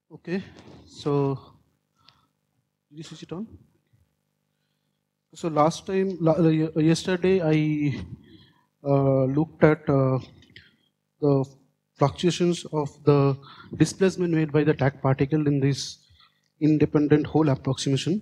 Okay, so did you switch it on? So last time, yesterday, I looked at the fluctuations of the displacement made by the tag particle in this independent hole approximation.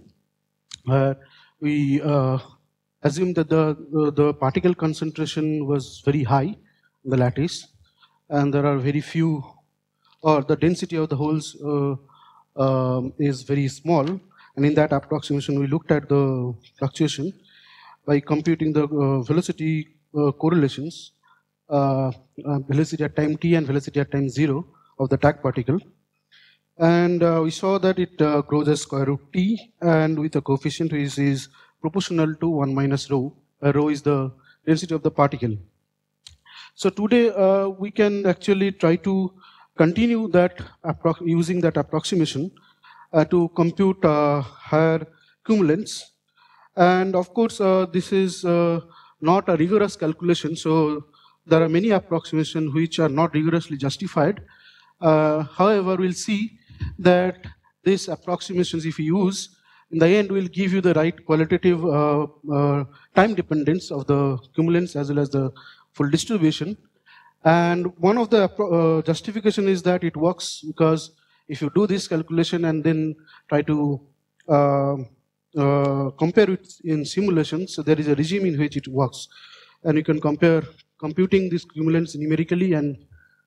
We assumed that the particle concentration was very high in the lattice, and there are very few, or the density of the holes is very small. And in that approximation, we looked at the fluctuation by computing the velocity correlations, velocity at time t and velocity at time 0 of the tag particle. And we saw that it grows as square root t, and with a coefficient which is proportional to 1 minus rho. Rho is the density of the particle. So today we can actually try to continue that using that approximation to compute higher cumulants. And of course, this is not a rigorous calculation, so there are many approximations which are not rigorously justified. However, we'll see that these approximations, if you use, in the end will give you the right qualitative time dependence of the cumulants as well as the full distribution. And one of the justification is that it works because if you do this calculation and then try to compare it in simulations, so there is a regime in which it works. And you can compare computing these cumulants numerically and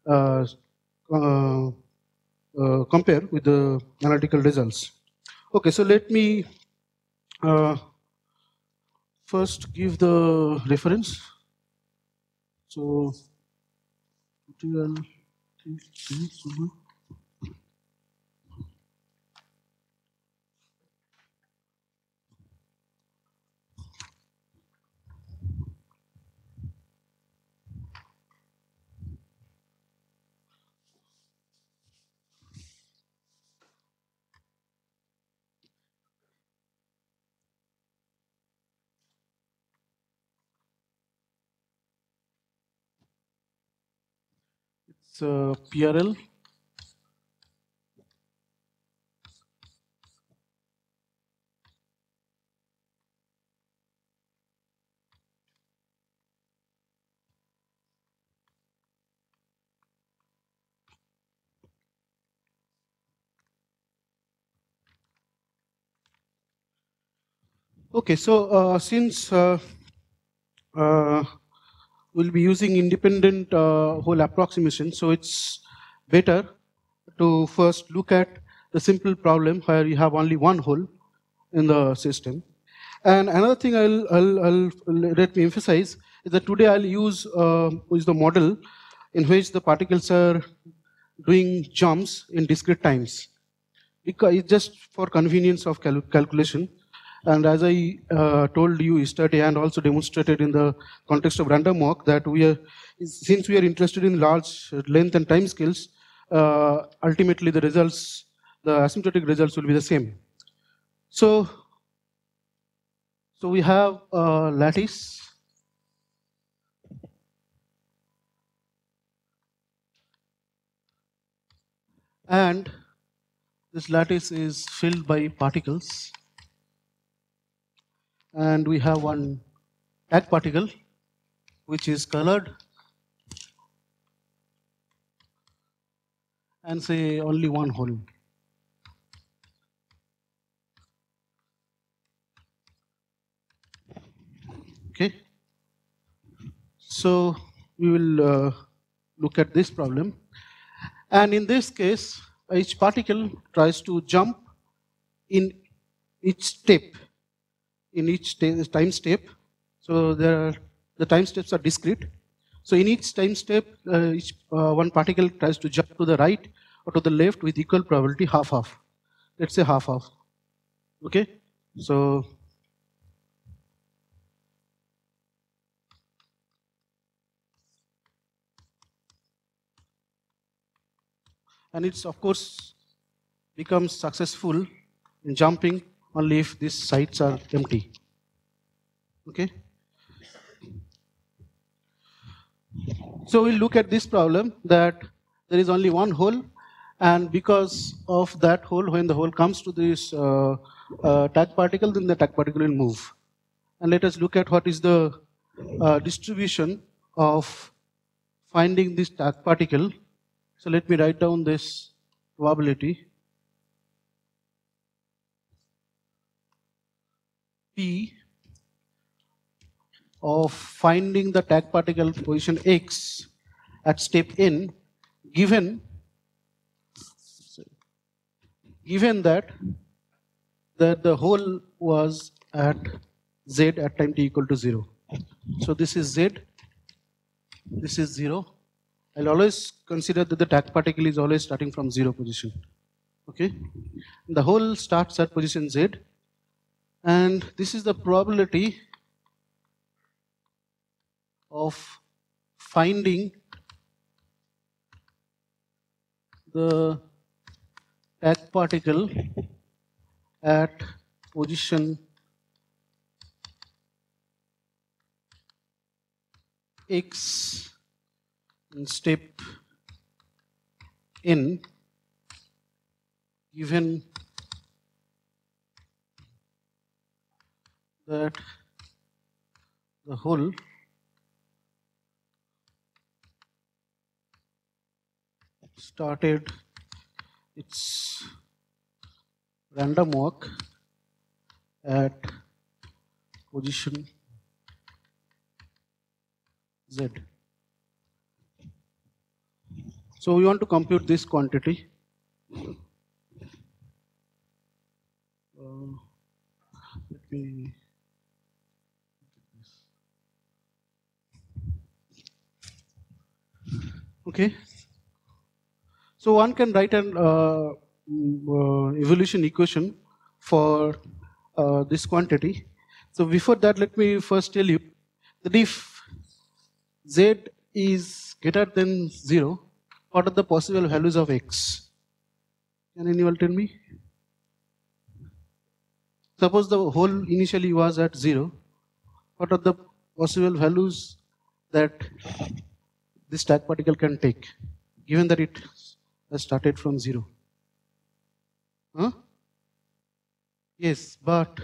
compare with the analytical results. Okay, so let me first give the reference. So, it's PRL. Okay, so since we'll be using independent hole approximation, so it's better to first look at the simple problem where you have only one hole in the system. And another thing I'll let me emphasize is that today I'll use the model in which the particles are doing jumps in discrete times. Because it's just for convenience of calculation. And as I told you yesterday and also demonstrated in the context of random walk, that since we are interested in large length and time scales, ultimately the results, the asymptotic results will be the same. So we have a lattice. And this lattice is filled by particles. And we have one tag particle which is colored and say only one hole. Okay. So we will look at this problem. And in this case, each particle tries to jump in each step, in each time step. So the time steps are discrete. So in each time step, one particle tries to jump to the right or to the left with equal probability, half-half. Let's say half-half. Okay? So and it's of course becomes successful in jumping only if these sites are empty. Okay? So we'll look at this problem that there is only one hole And because of that hole, when the hole comes to this tag particle, then the tag particle will move. And let us look at what is the distribution of finding this tag particle. So let me write down this probability. P of finding the tag particle position X at step N, given that the hole was at Z at time t equal to 0. So this is Z, this is 0. I'll always consider that the tag particle is always starting from 0 position. Okay, the hole starts at position Z, and this is the probability of finding the tag particle at position X in step N, given that the hole started its random walk at position Z. So we want to compute this quantity. Let me. Okay. So one can write an evolution equation for this quantity. So before that, let me first tell you that if Z is greater than 0, what are the possible values of X? Can anyone tell me? Suppose the hole initially was at 0. What are the possible values that this tag particle can take, given that it has started from 0? Huh? Yes, but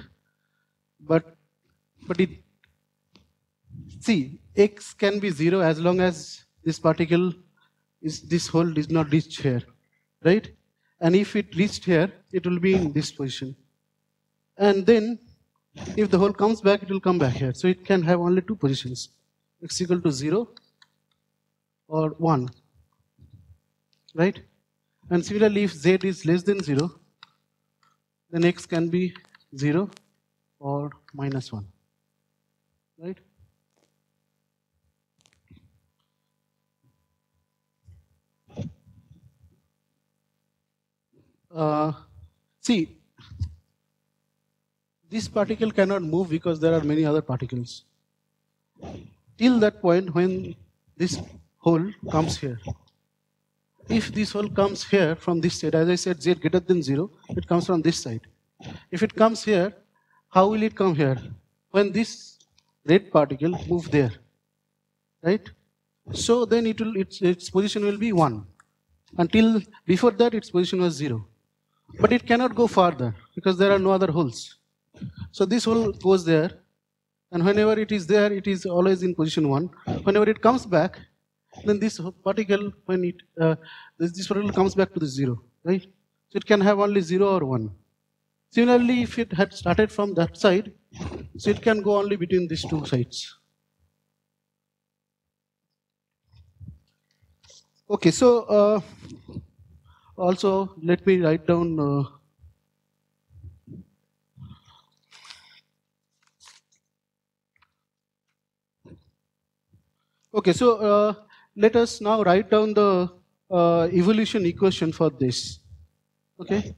it, see, X can be 0 as long as this particle this hole did not reach here, right? And if it reached here, it will be in this position. And then if the hole comes back, it will come back here. So it can have only two positions, X equal to 0 or 1, right? And similarly, if Z is less than 0, then X can be 0 or minus 1, right? See, this particle cannot move because there are many other particles. Till that point when this hole comes here. If this hole comes here from this side, as I said, Z greater than 0, it comes from this side. If it comes here, how will it come here? When this red particle moves there, right? So then its position will be 1. Until before that, its position was 0. But it cannot go farther because there are no other holes. So this hole goes there, and whenever it is there, it is always in position 1. Whenever it comes back, then this particle, when this particle comes back to the 0, right? So it can have only 0 or 1. Similarly, if it had started from that side, so it can go only between these two sides. Okay, so also let me write down okay, so let us now write down the evolution equation for this. Okay.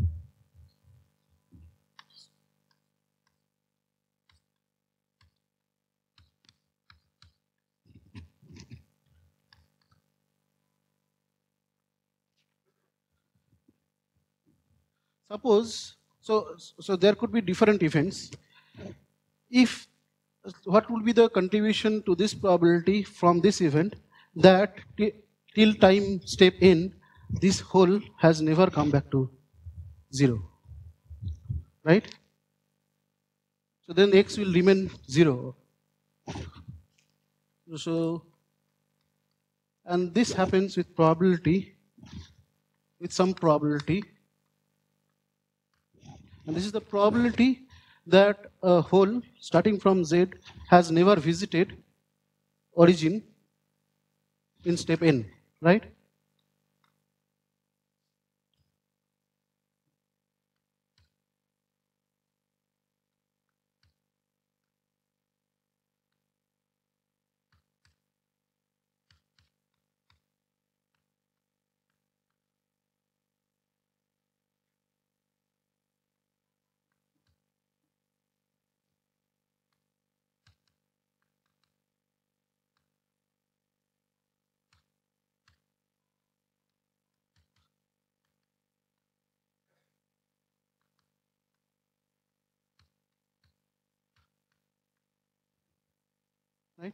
Suppose, so there could be different events. If, what will be the contribution to this probability from this event that till time step N, this hole has never come back to 0, right? So then x will remain 0. So, and this happens with probability, with some probability. And this is the probability that a hole starting from Z has never visited origin in step n, right? Right?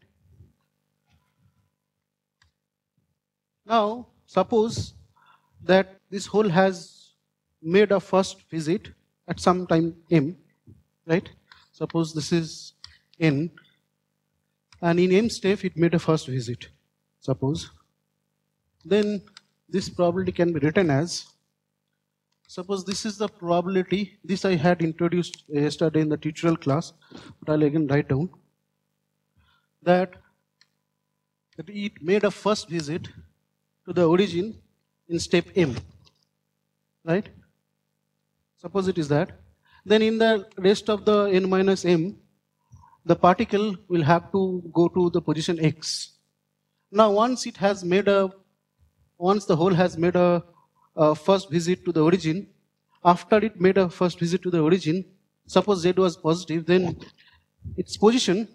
Now, suppose that this hole has made a first visit at some time m, right? Suppose this is n, and in m step it made a first visit, suppose. Then this probability can be written as, suppose this is the probability, this I had introduced yesterday in the tutorial class, but I'll again write down, that it made a first visit to the origin in step m, right? Suppose it is that. Then in the rest of the n minus m, the particle will have to go to the position x. Now once it has made a, once the hole has made a first visit to the origin, after it made a first visit to the origin, suppose z was positive, then its position,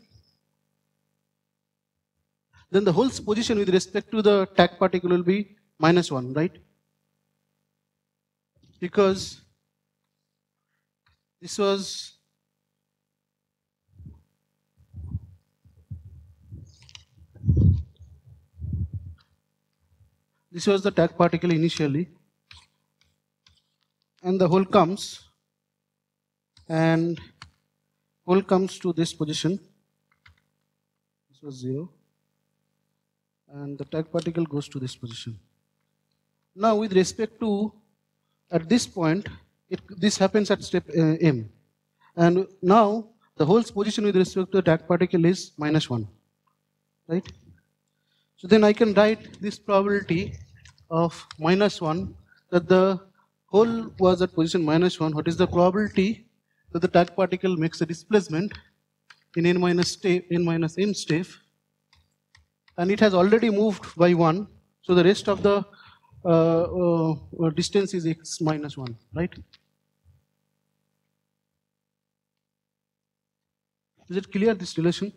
then the hole's position with respect to the tag particle will be -1, right? Because this was the tag particle initially, and the hole comes, and hole comes to this position. This was 0, and the tag particle goes to this position. Now with respect to, at this point, this happens at step m, and now the hole's position with respect to the tag particle is -1, right? So then I can write this probability of -1, that the hole was at position -1. What is the probability that the tag particle makes a displacement in n minus m step, and it has already moved by 1, so the rest of the distance is x minus 1, right? Is it clear, this relation?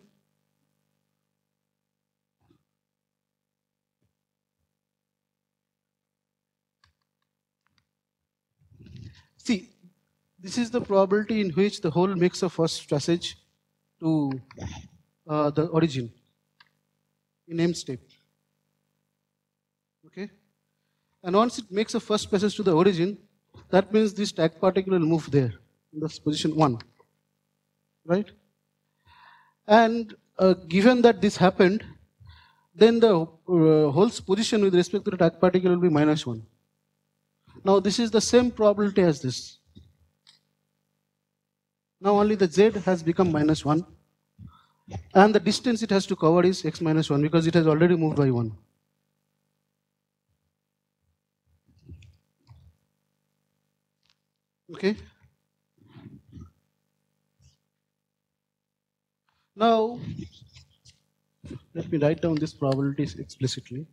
See, this is the probability in which the hole makes a first passage to the origin in m step. Okay? And once it makes a first passage to the origin, that means this tag particle will move there, in this position 1. Right? And given that this happened, then the hole's position with respect to the tag particle will be -1. Now this is the same probability as this. Now only the z has become -1, and the distance it has to cover is x minus 1, because it has already moved by 1. Okay? Now, let me write down this probabilities explicitly.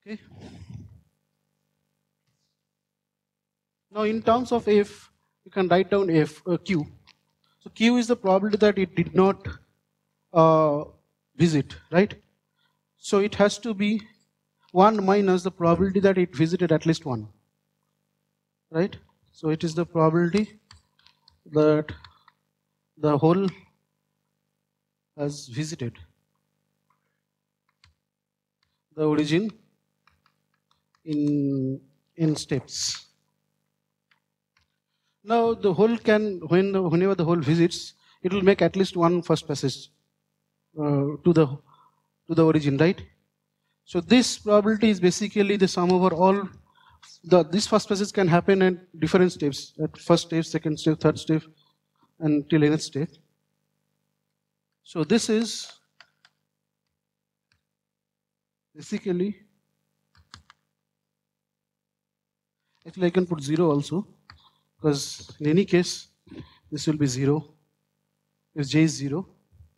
Okay. Now in terms of F, you can write down Q. So Q is the probability that it did not visit, right? So it has to be 1 minus the probability that it visited at least 1, right? So it is the probability that the whole has visited the origin in steps. Now the whole can, whenever the whole visits, it will make at least one first passage to the origin, right? So this probability is basically the sum over all. This first passage can happen at different steps, at first step, second step, third step, until nth step. So this is basically, actually I can put 0 also, because in any case this will be 0 if j is 0.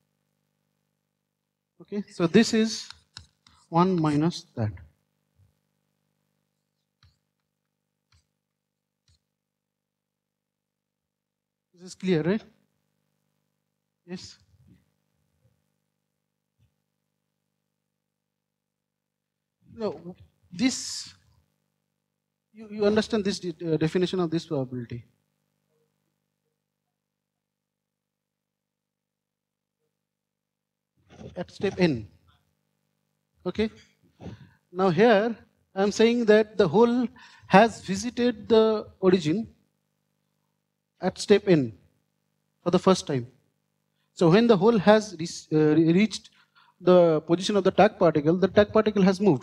Okay, so this is 1 minus that. This is clear, right? Yes. No, this, you understand this definition of this probability. At step n. Okay. Now here I am saying that the whole has visited the origin at step n for the first time. So when the whole has reached the position of the tag particle has moved.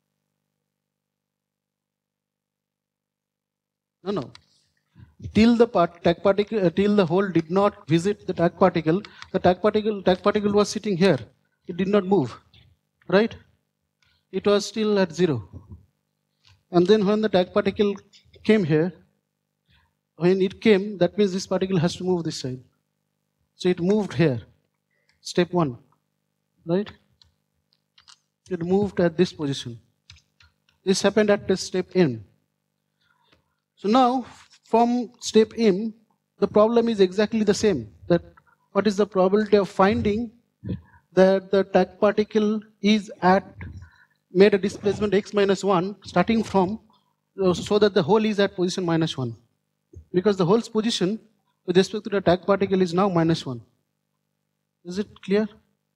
No. Till the tag particle, till the whole did not visit the tag particle was sitting here. It did not move, right? It was still at 0. And then when the tag particle came here, when it came, that means this particle has to move this side. So it moved here, step 1, right? It moved at this position. This happened at the step n. So now, from step m, the problem is exactly the same. That what is the probability of finding that the tag particle is made a displacement x minus 1 starting from, so that the whole is at position minus 1. Because the whole's position with respect to the tag particle is now minus 1. Is it clear?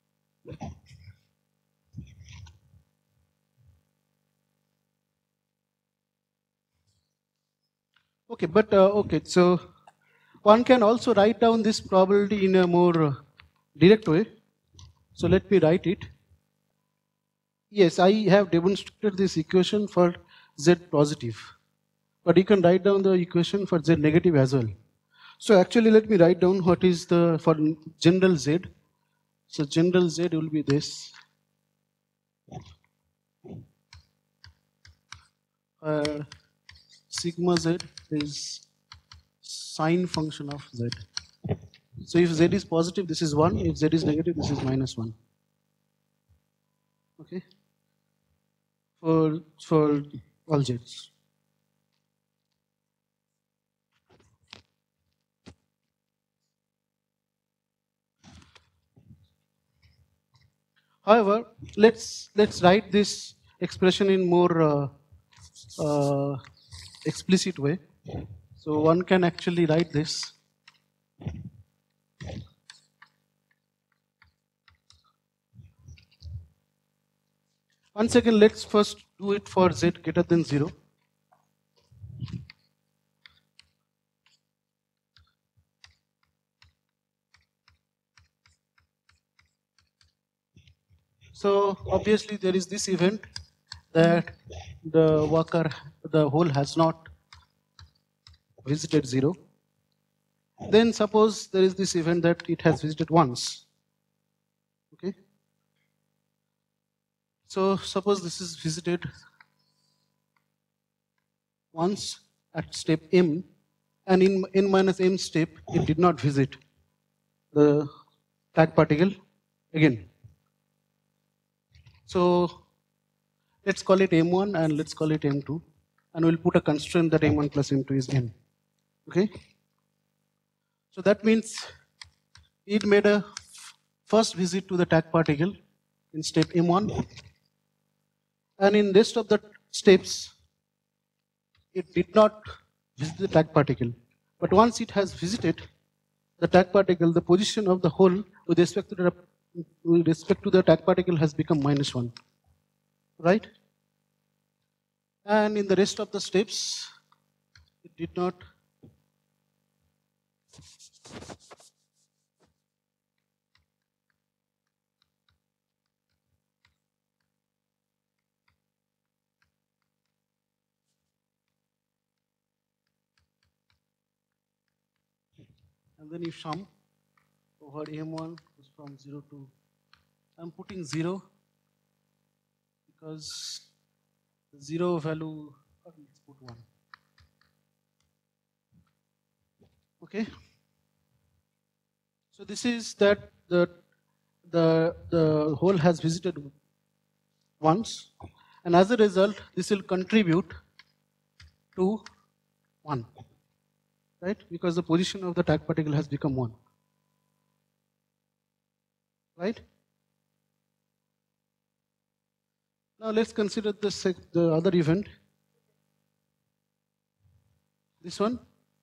Okay, but okay, so one can also write down this probability in a more direct way. So let me write it. Yes, I have demonstrated this equation for z positive, but you can write down the equation for z negative as well. So actually let me write down what is the, for general z. So general z will be this. Sigma z is sine function of z. So if z is positive, this is 1. If z is negative, this is minus 1. Okay. For all z's. However, let's write this expression in more explicit way. So one can actually write this. Once again, let's first do it for z greater than 0. So obviously there is this event that the whole has not visited 0. Then suppose there is this event that it has visited once. Okay. So suppose this is visited once at step m, and in n minus m step it did not visit the tag particle again. So Let's call it M1 and let's call it M2. And we'll put a constraint that M1 plus M2 is N. Okay? So that means it made a first visit to the tag particle in step M1. And in rest of the steps, it did not visit the tag particle. But once it has visited the tag particle, the position of the hole with respect to the tag particle has become -1. Right? And in the rest of the steps, it did not. And then you sum over M1 is from 0 to, I'm putting 0 because the 0 value, let's put 1. Okay. So this is that the hole has visited once, and as a result, this will contribute to 1. Right? Because the position of the tag particle has become 1. Right? Now let's consider the other event. This one.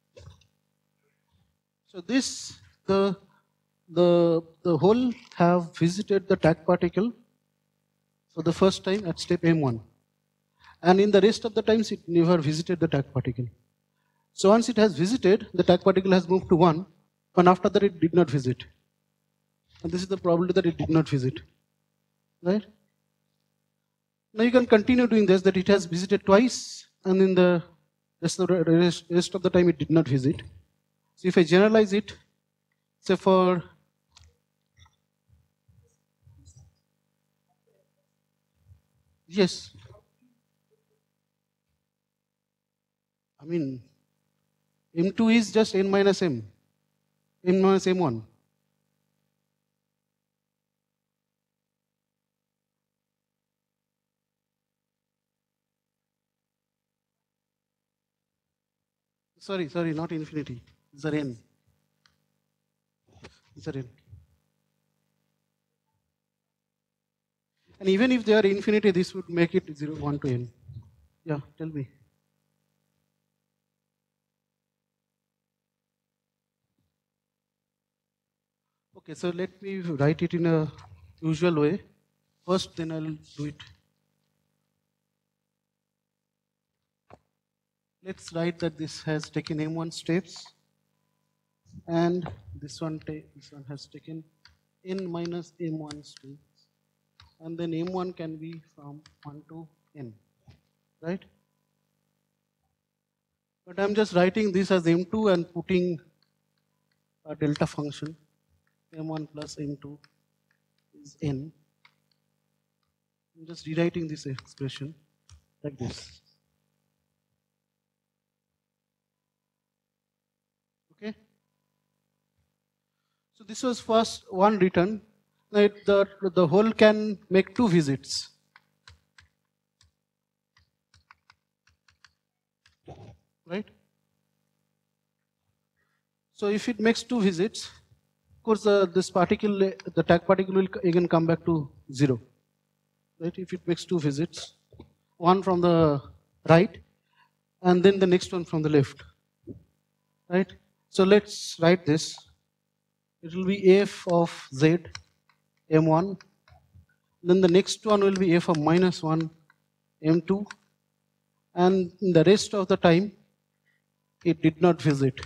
So this, the hole have visited the tag particle for the first time at step M1. And in the rest of the times, it never visited the tag particle. So once it has visited, the tag particle has moved to 1, but after that it did not visit. And this is the probability that it did not visit. Right? Now you can continue doing this, that it has visited twice, and in the rest of the time it did not visit. So if I generalize it, say for yes, I mean M2 is just N minus M, N minus M1. Sorry, not infinity. These are N. These are N. And even if they are infinity, this would make it 0, 1 to N. Yeah, tell me. Okay, so let me write it in a usual way. First, then I'll do it. Let's write that this has taken M1 steps, and this one has taken N minus M1 steps, and then M1 can be from 1 to N, right? But I'm just writing this as M2 and putting a delta function. M1 plus M2 is N. I'm just rewriting this expression like this. Okay. So this was first one return. Now the hole can make 2 visits. Right? So if it makes 2 visits, of course this particle, the tag particle will again come back to 0. Right? If it makes 2 visits, one from the right and then the next one from the left. Right? So let's write this. It will be f of z m1. Then the next one will be f of minus 1 m2. And in the rest of the time, it did not visit.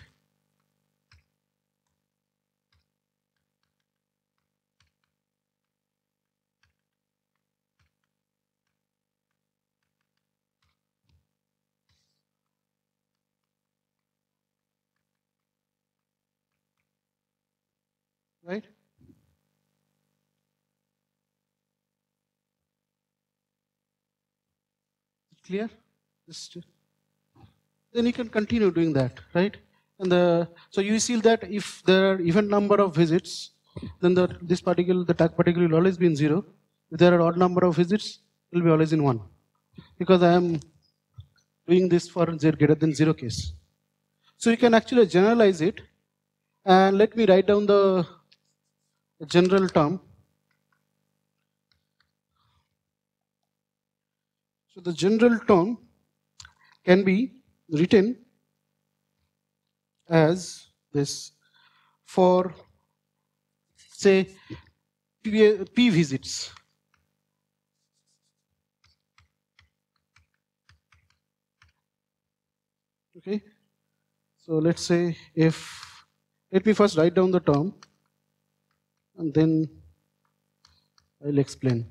Right? Clear? Then you can continue doing that, right? And so you see that if there are even number of visits, then the tag particle will always be in 0. If there are odd number of visits, it will be always in 1. because I am doing this for z greater than 0 case. So you can actually generalize it, and let me write down the general term. So the general term can be written as this for, say, P visits. Okay, so let's say if, let me first write down the term and then I'll explain.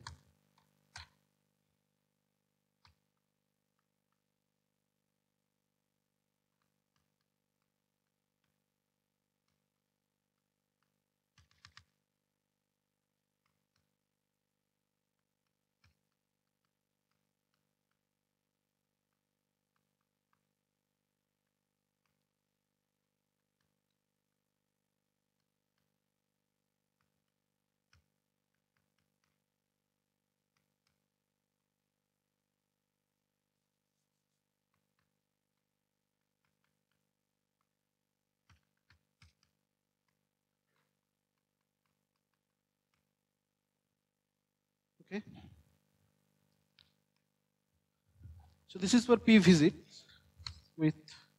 Okay, so this is for P visit with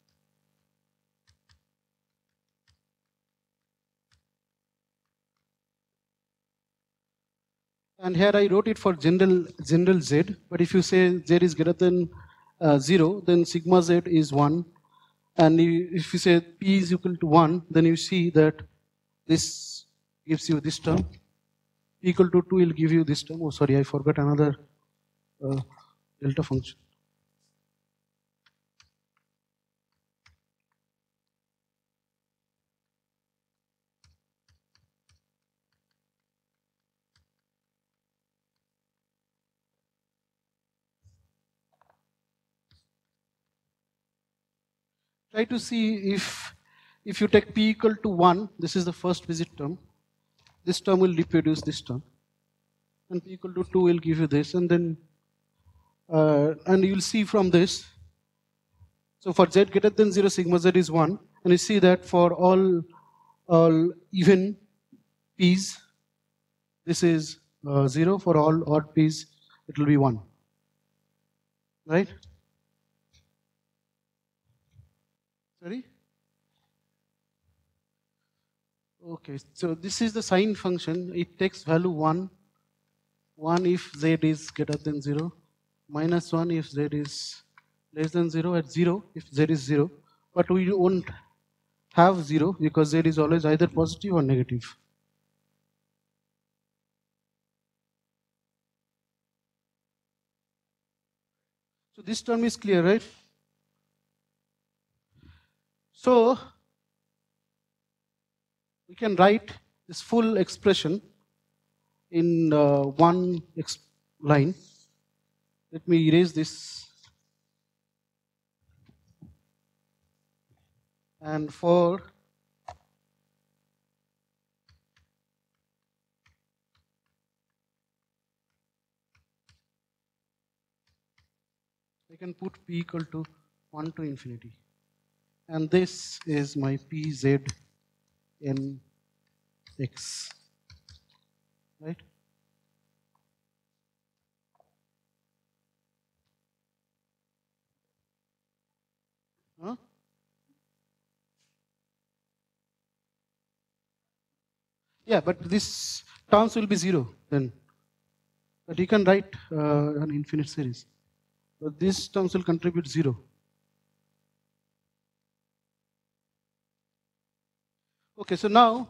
and here I wrote it for general z, but if you say z is greater than 0, then sigma z is 1, and if you say p is equal to 1, then you see that this gives you this term, p equal to 2 will give you this term. Oh sorry, I forgot another delta function. Try to see if you take p equal to 1, this is the first visit term, this term will reproduce this term, and p equal to 2 will give you this, and then and you will see from this, so for z greater than 0, sigma z is 1, and you see that for all even p's, this is 0, for all odd p's, it will be 1, right? Sorry? Okay, so this is the sine function. It takes value 1, 1 if z is greater than 0, minus 1 if z is less than 0, at 0 if z is 0. But we won't have 0 because z is always either positive or negative. So this term is clear, right? So we can write this full expression in one line. Let me erase this. And for I can put p equal to 1 to infinity. And this is my pz in x, right? Huh? Yeah, but this terms will be 0 then. But you can write an infinite series. But these terms will contribute 0. Okay, so now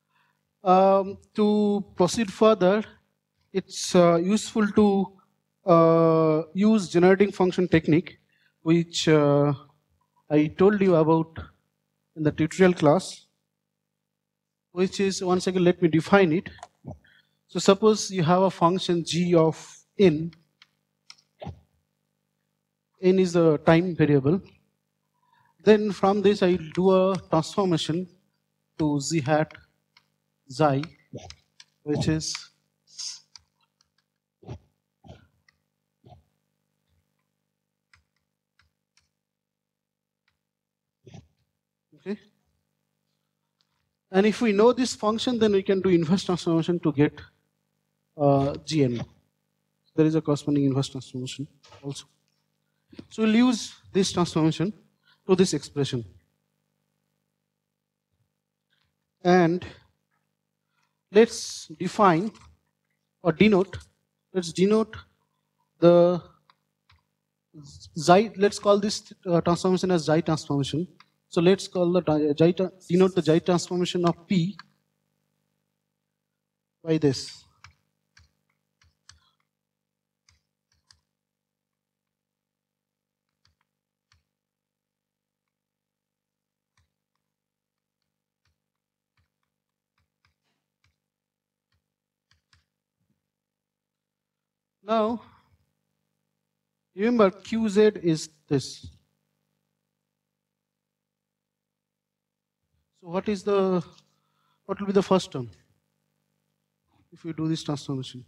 to proceed further, it's useful to use generating function technique, which I told you about in the tutorial class, which is, once again, let me define it. So suppose you have a function g of n is the time variable. Then from this I will do a transformation to z hat xi, which is And if we know this function, then we can do inverse transformation to get Gn. There is a corresponding inverse transformation also. So we'll use this transformation to this expression. And let's define or denote, let's denote the xi, let's call this transformation as xi transformation. So let's call the denote the xi transformation of P by this. Now, remember QZ is this. So what will be the first term if we do this transformation?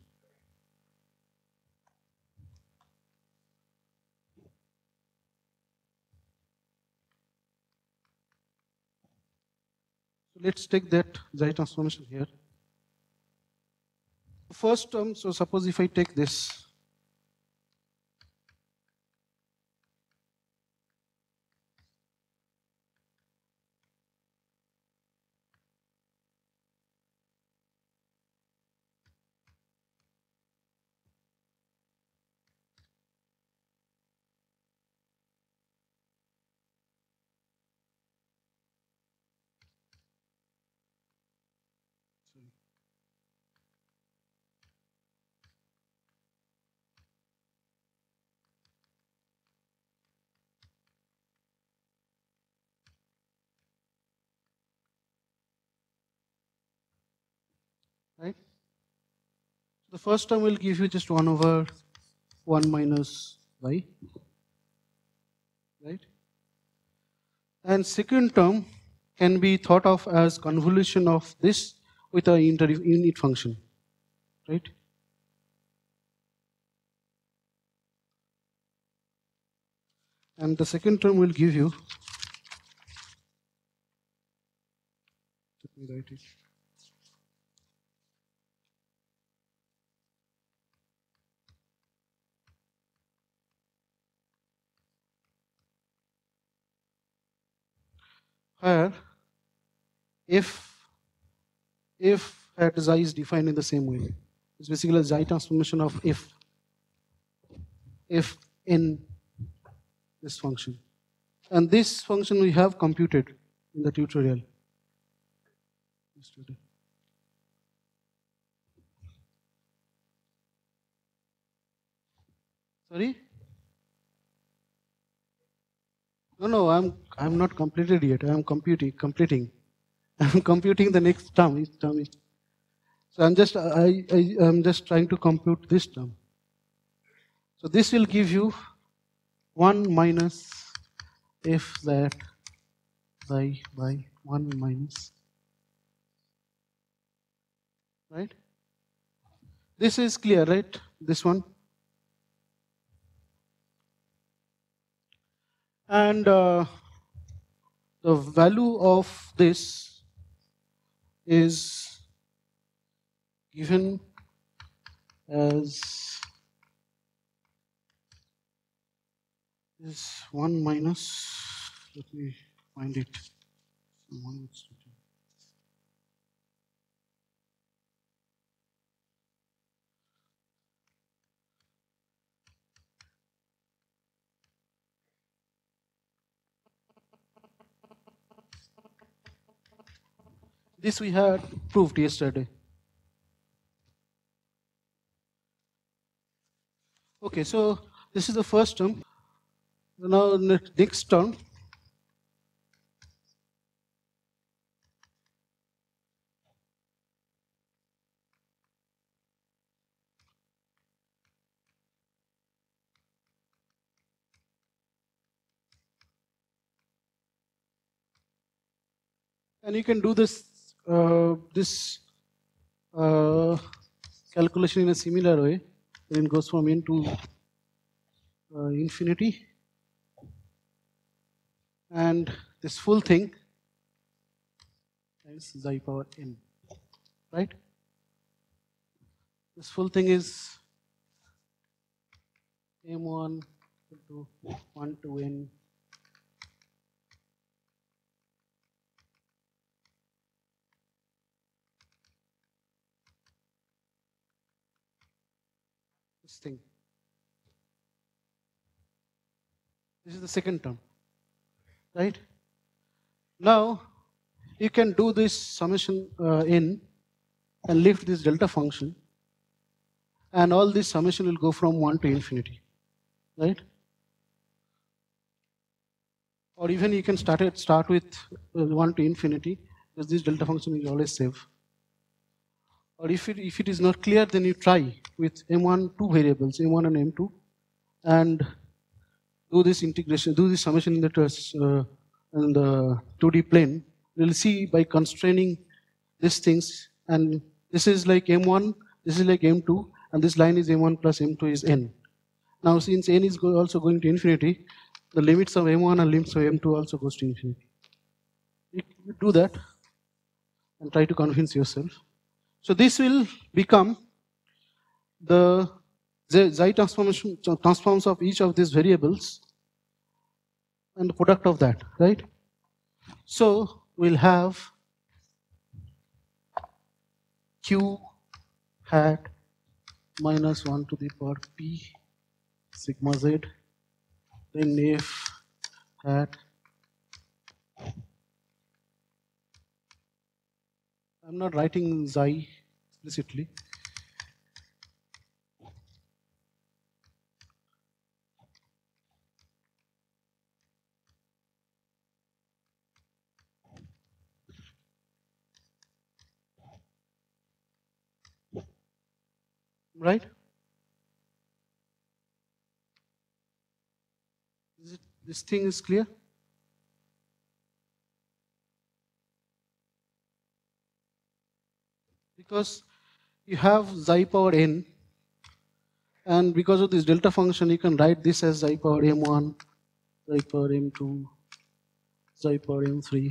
So let's take that xi transformation here. First term, so suppose if I take this, right? The first term will give you just 1 over 1 minus y, right? And second term can be thought of as convolution of this with a unit function, right? And the second term will give you, let me write it. Here, if at xi is defined in the same way, it's basically a xi transformation of if in this function. And this function we have computed in the tutorial yesterday. Sorry? No, I'm not completed yet. I'm completing. I'm computing the next term. Each term is. So I'm just trying to compute this term. So this will give you 1 minus f that xi by 1 minus, right? This is clear, right? This one. And the value of this is given as is 1 minus, let me find it. This we had proved yesterday. Okay, so this is the first term. Now next term. And you can do this calculation in a similar way. Then it goes from n to infinity. And this full thing times xi power n, right? This full thing is m1 equal to 1 to n this thing. This is the second term, right? Now you can do this summation n and lift this delta function, and all this summation will go from 1 to infinity, right? Or even you can start with 1 to infinity, because this delta function is always safe. Or if it is not clear, then you try with m1 two variables, m1 and m2, and do this integration, do this summation in the 2D plane. We'll see by constraining these things, and this is like m1, this is like m2, and this line is m1 plus m2 is n. Now since n is also going to infinity, the limits of m1 and limits of m2 also goes to infinity. You do that and try to convince yourself. So this will become the xi transforms of each of these variables and the product of that, right? So we'll have q hat minus 1 to the power p sigma z, then f hat. I'm not writing xi explicitly. Right? This thing is clear? Because you have xi power n, and because of this delta function, you can write this as xi power m1, xi power m2, xi power m3.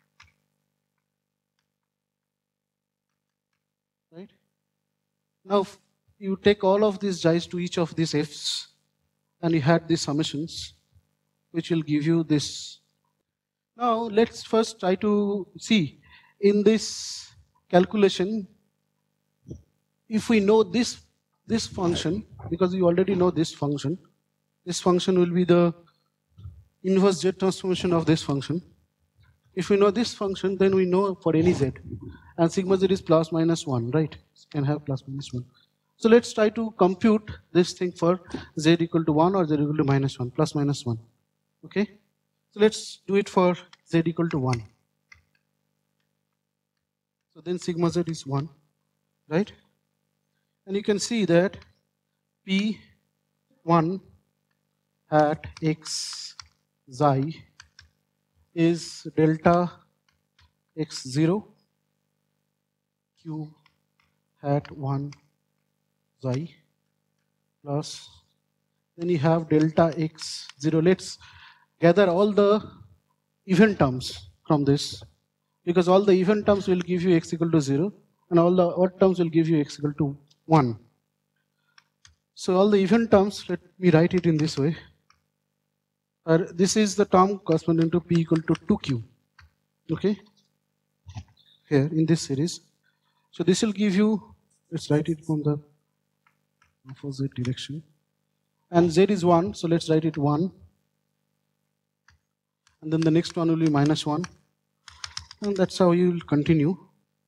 Right? Now, you take all of these xi's to each of these f's, and you had these summations, which will give you this. Now, let's first try to see in this calculation, if we know this function, because we already know this function will be the inverse z transformation of this function. If we know this function, then we know for any z, and sigma z is plus minus 1, right? It can have plus minus 1. So let's try to compute this thing for z equal to 1 or z equal to minus 1, plus minus 1. Okay? So let's do it for z equal to 1. So then sigma z is 1, right? And you can see that P1 at x xi is delta x0 q hat 1 xi plus, then you have delta x0. Let's gather all the even terms from this, because all the even terms will give you x equal to 0, and all the odd terms will give you x equal to 1. So all the even terms, let me write it in this way. This is the term corresponding to p equal to 2q, okay, here in this series. So this will give you, let's write it from the opposite direction, and z is 1, so let's write it 1, and then the next one will be minus 1, and that's how you will continue.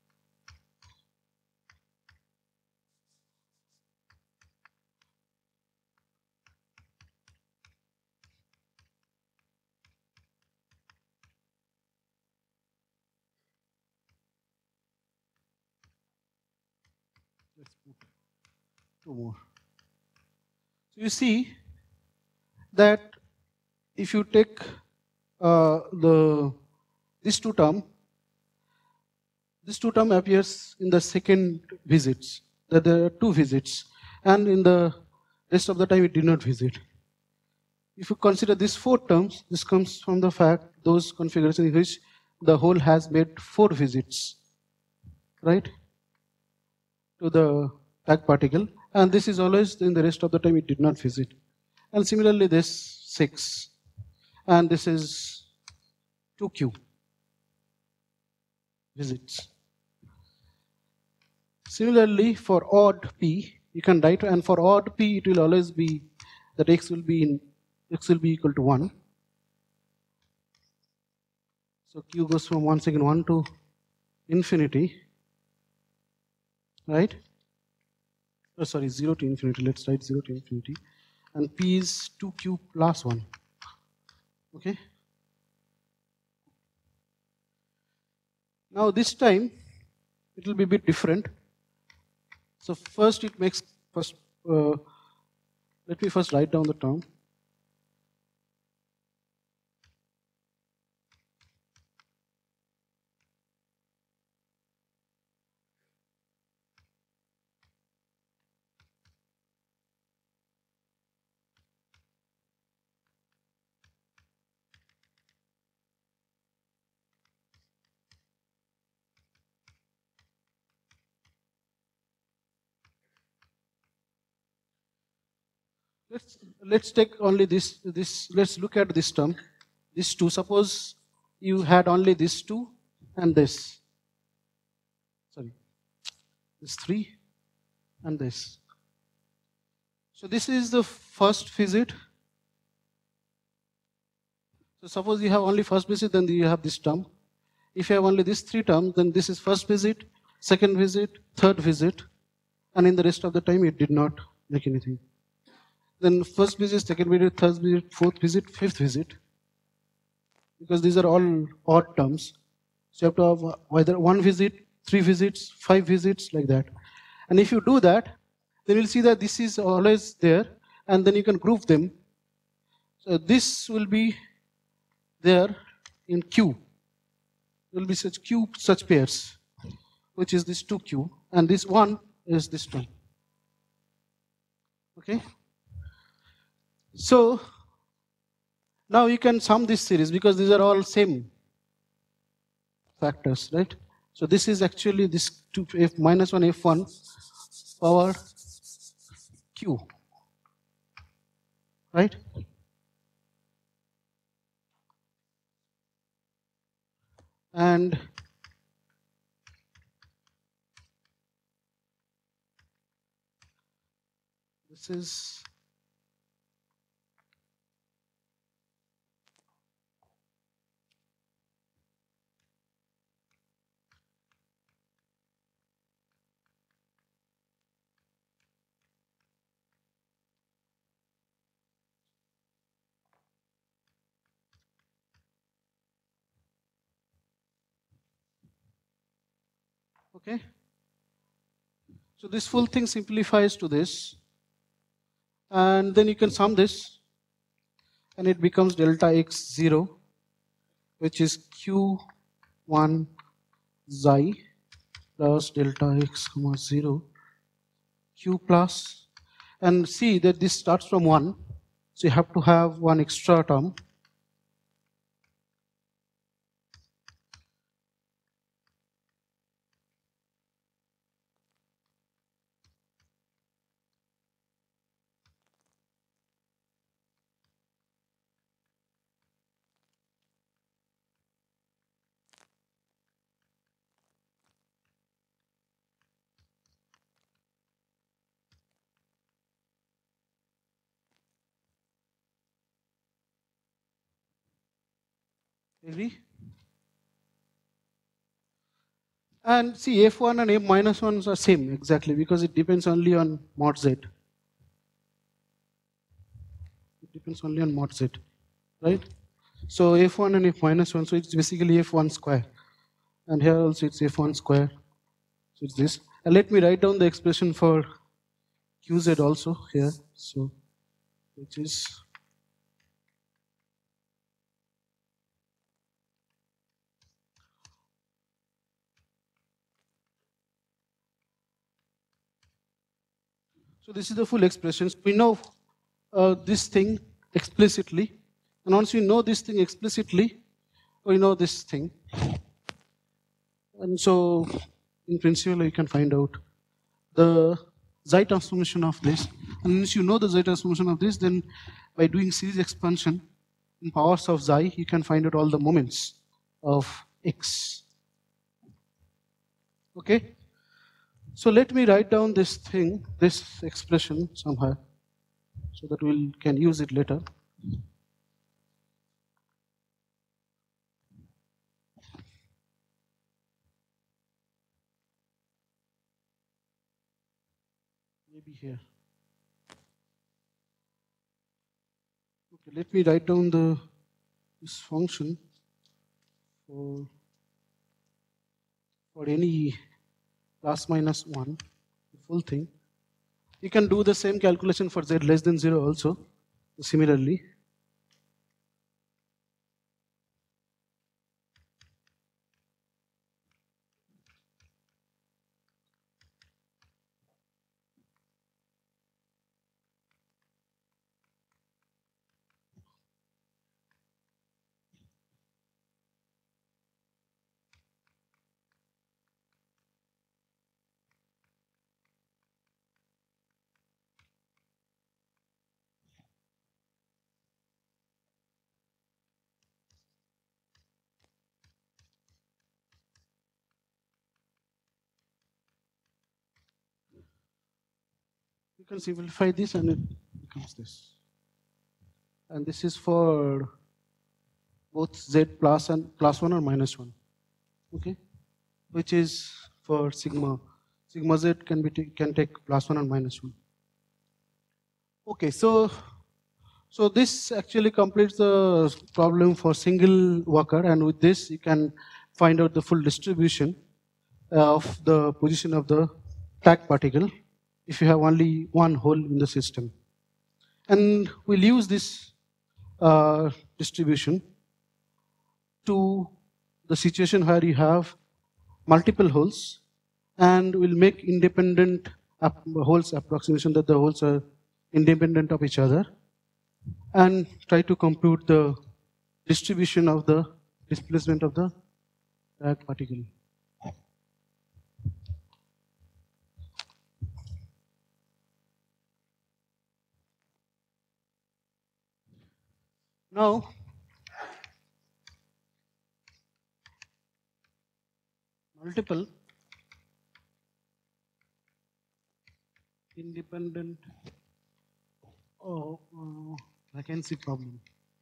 Let's put 2 more. So you see that if you take this two term appears in the second visits. That there are 2 visits, and in the rest of the time it did not visit. If you consider these 4 terms, this comes from the fact those configurations in which the hole has made 4 visits, right, to the tag particle, and this is always in the rest of the time it did not visit. And similarly this 6, and this is 2q visits. Similarly for odd p, you can write, and for odd p it will always be that x will be equal to 1. So q goes from 1 to infinity, right? Oh, sorry, 0 to infinity. Let's write 0 to infinity. And p is 2q plus 1. Okay. Now this time it will be a bit different. So first it makes let me first write down the term. Let's take only this. Let's look at this term. This 2. Suppose you had only this 2 and this. Sorry, this 3 and this. So this is the first visit. So suppose you have only first visit, then you have this term. If you have only these 3 terms, then this is first visit, second visit, third visit, and in the rest of the time it did not make anything. Then first visit, second visit, third visit, fourth visit, fifth visit, because these are all odd terms. So you have to have either 1 visit, 3 visits, 5 visits, like that. And if you do that, then you'll see that this is always there, and then you can group them. So this will be there in Q. There will be such pairs, which is this 2Q, and this 1 is this 2. Okay? So now you can sum this series because these are all same factors, right? So this is actually this 2f minus 1 f1 power q, right? And this is okay. So this full thing simplifies to this, and then you can sum this, and it becomes delta x0, which is q1 xi plus delta x comma 0 q plus, and see that this starts from 1, so you have to have one extra term. Agree? And see, f1 and f minus 1s are same exactly because it depends only on mod z. It depends only on mod z, right? So f1 and f minus 1, so it's basically f1 square. And here also it's f1 square. So it's this. And let me write down the expression for qz also here. So which is so this is the full expression. We know this thing explicitly, and once we know this thing explicitly, we know this thing. And so, in principle, you can find out the Xi transformation of this. And once you know the Xi transformation of this, then by doing series expansion in powers of Xi, you can find out all the moments of X. Okay? So let me write down this thing, this expression somewhere, so that we can use it later. Maybe here. Okay, let me write down this function for any plus minus 1, the full thing. You can do the same calculation for z less than 0 also, similarly. You can simplify this and it becomes this. And this is for both z plus and plus 1 or minus 1. Okay? Which is for sigma. Sigma z can take plus 1 and minus 1. Okay, so this actually completes the problem for single worker, and with this you can find out the full distribution of the position of the tag particle if you have only one hole in the system. And we'll use this distribution to the situation where you have multiple holes, and we'll make independent holes approximation that the holes are independent of each other, and try to compute the distribution of the displacement of the tag particle. Now, multiple independent vacancy problem.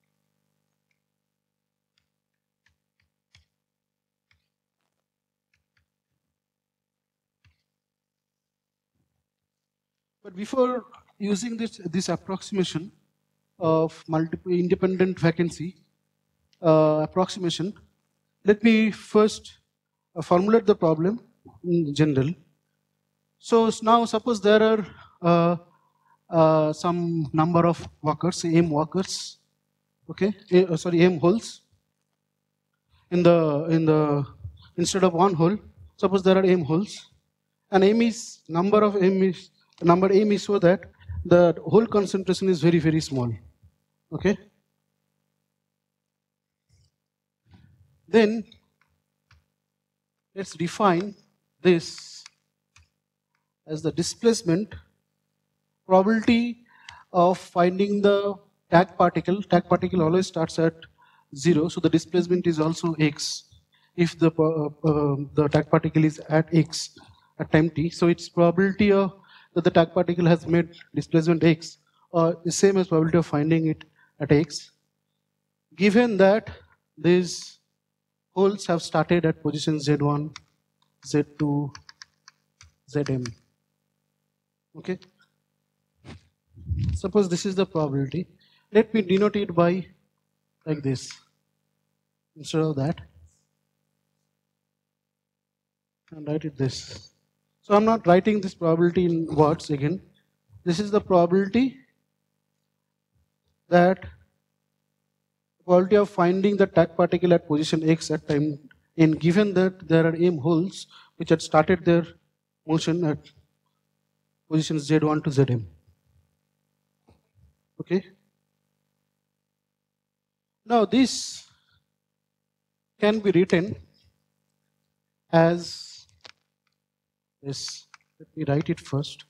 But before using this approximation of multiple independent vacancy approximation, let me first formulate the problem in general. So now suppose there are some number of workers, M workers, okay, M holes in the instead of one hole. Suppose there are M holes, and number M is so that the hole concentration is very, very small. Okay. Then let's define this as the displacement probability of finding the tag particle. Tag particle always starts at 0, so the displacement is also x if the tag particle is at x at time t. So its probability of that the tag particle has made displacement x is same as probability of finding it at x, given that these holes have started at position z1, z2, zm. Okay. Suppose this is the probability. Let me denote it by like this instead of that, and write it this. So I'm not writing this probability in words again. This is the probability of finding the tag particle at position x at time n, given that there are m holes which had started their motion at positions z1 to zm. Okay. Now this can be written as this. Let me write it first.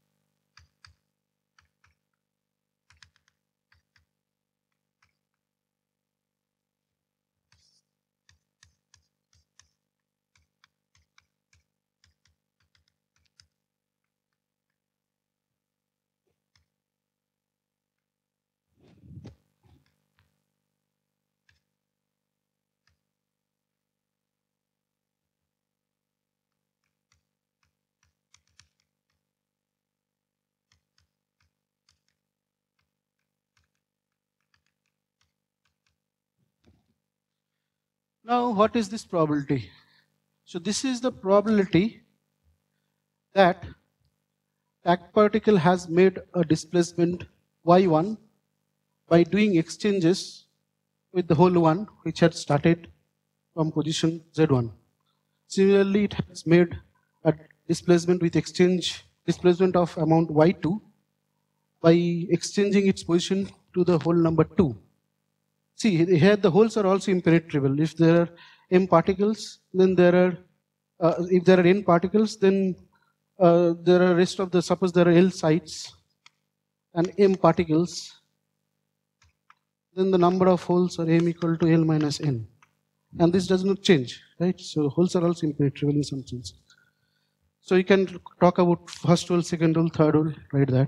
Now, what is this probability? So this is the probability that that particle has made a displacement y1 by doing exchanges with the whole one which had started from position z1. Similarly, it has made a displacement with displacement of amount y2 by exchanging its position to the whole number 2. See, here the holes are also impenetrable. If there are m particles, then there are, if there are n particles, then there are rest of the, suppose there are L sites and m particles, then the number of holes are m equal to L minus n. And this does not change, right? So holes are also impenetrable in some sense. So you can talk about first hole, second hole, third hole, write that.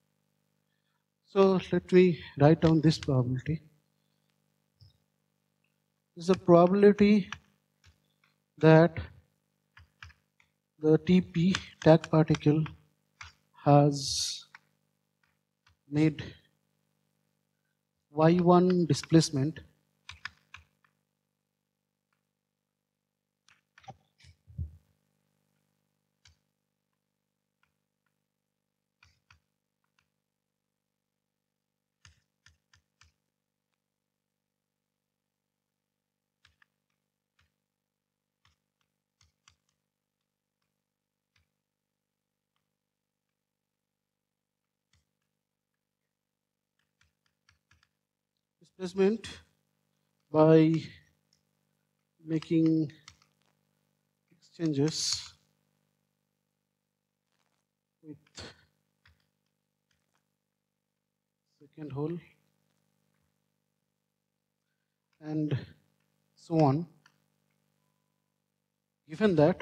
So let me write down this probability. This is a probability that the TP tag particle has made y1 displacement by making exchanges with second hole and so on, given that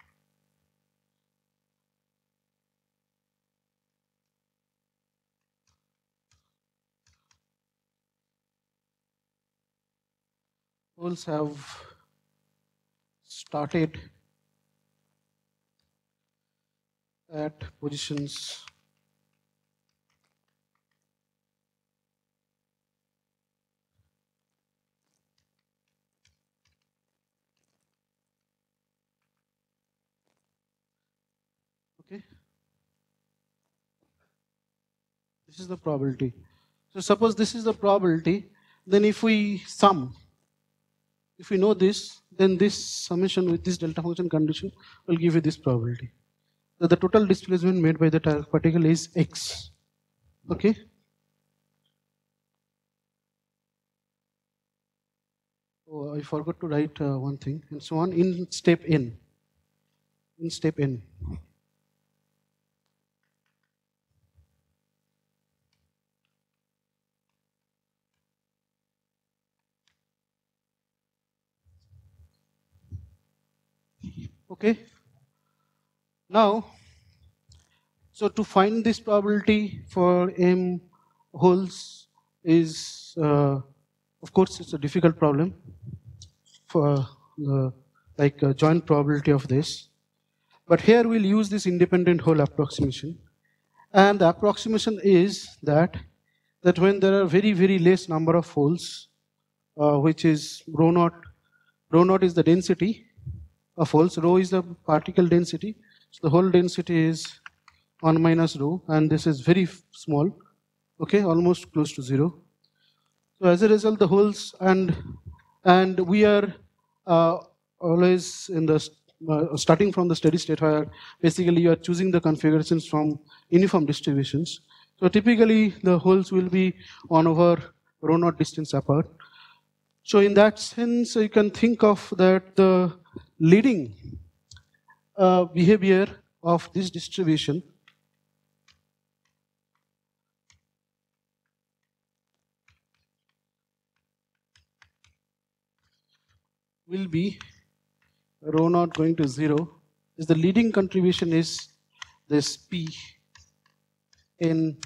holes have started at positions okay. This is the probability. So suppose this is the probability, then if we sum, if we know this, then this summation with this delta function condition will give you this probability. So the total displacement made by the particle is x. Okay. Oh, I forgot to write one thing, and so on in step n. In step n. Okay. Now, so to find this probability for m holes is, of course, it's a difficult problem for like a joint probability of this. But here we'll use this independent hole approximation, and the approximation is that when there are very, very less number of holes, which is rho naught. Rho naught is the density of holes. Rho is the particle density. So the hole density is 1 minus rho, and this is very small, okay, almost close to 0. So as a result, the holes, and we are always in the starting from the steady state, where basically you are choosing the configurations from uniform distributions. So typically the holes will be 1 over rho naught distance apart. So in that sense, you can think of that the leading behavior of this distribution will be rho naught going to 0, is the leading contribution is this P in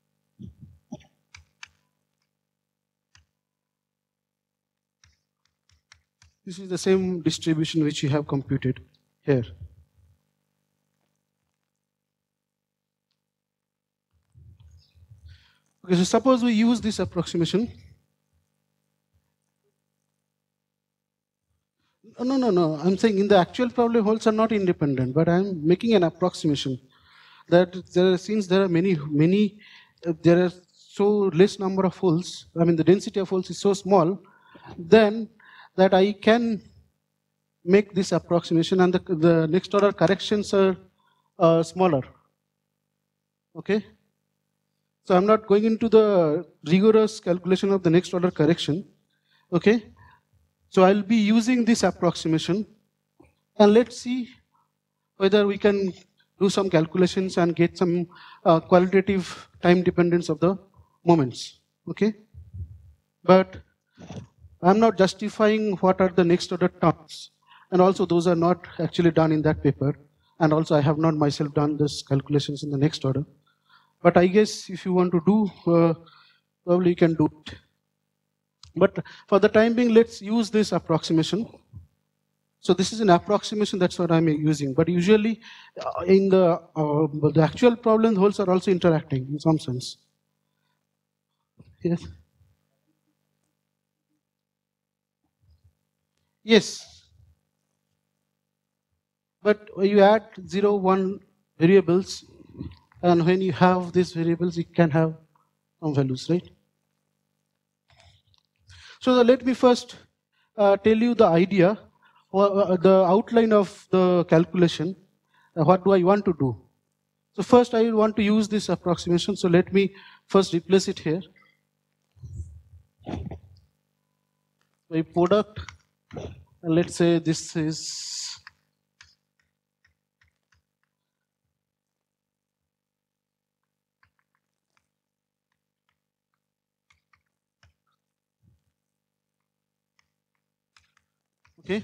this is the same distribution which you have computed here. Okay, so suppose we use this approximation. No. I'm saying in the actual problem holes are not independent, but I'm making an approximation that since there are many, there are so less number of holes. I mean, the density of holes is so small, then that I can make this approximation, and the next order corrections are smaller. Okay. So I'm not going into the rigorous calculation of the next order correction. Okay. So I'll be using this approximation, and let's see whether we can do some calculations and get some qualitative time dependence of the moments. Okay. But I'm not justifying what are the next order terms, and also those are not actually done in that paper, and also I have not myself done this calculations in the next order. But I guess if you want to do, probably you can do it. But for the time being, let's use this approximation. So this is an approximation, that's what I'm using. But usually in the actual problem, the holes are also interacting in some sense. Yes. Yes. But you add 0, 1 variables, and when you have these variables, you can have some values, right? So let me first tell you the idea, or the outline of the calculation. What do I want to do? So first I want to use this approximation. So let me first replace it here. By product, and let's say this is okay.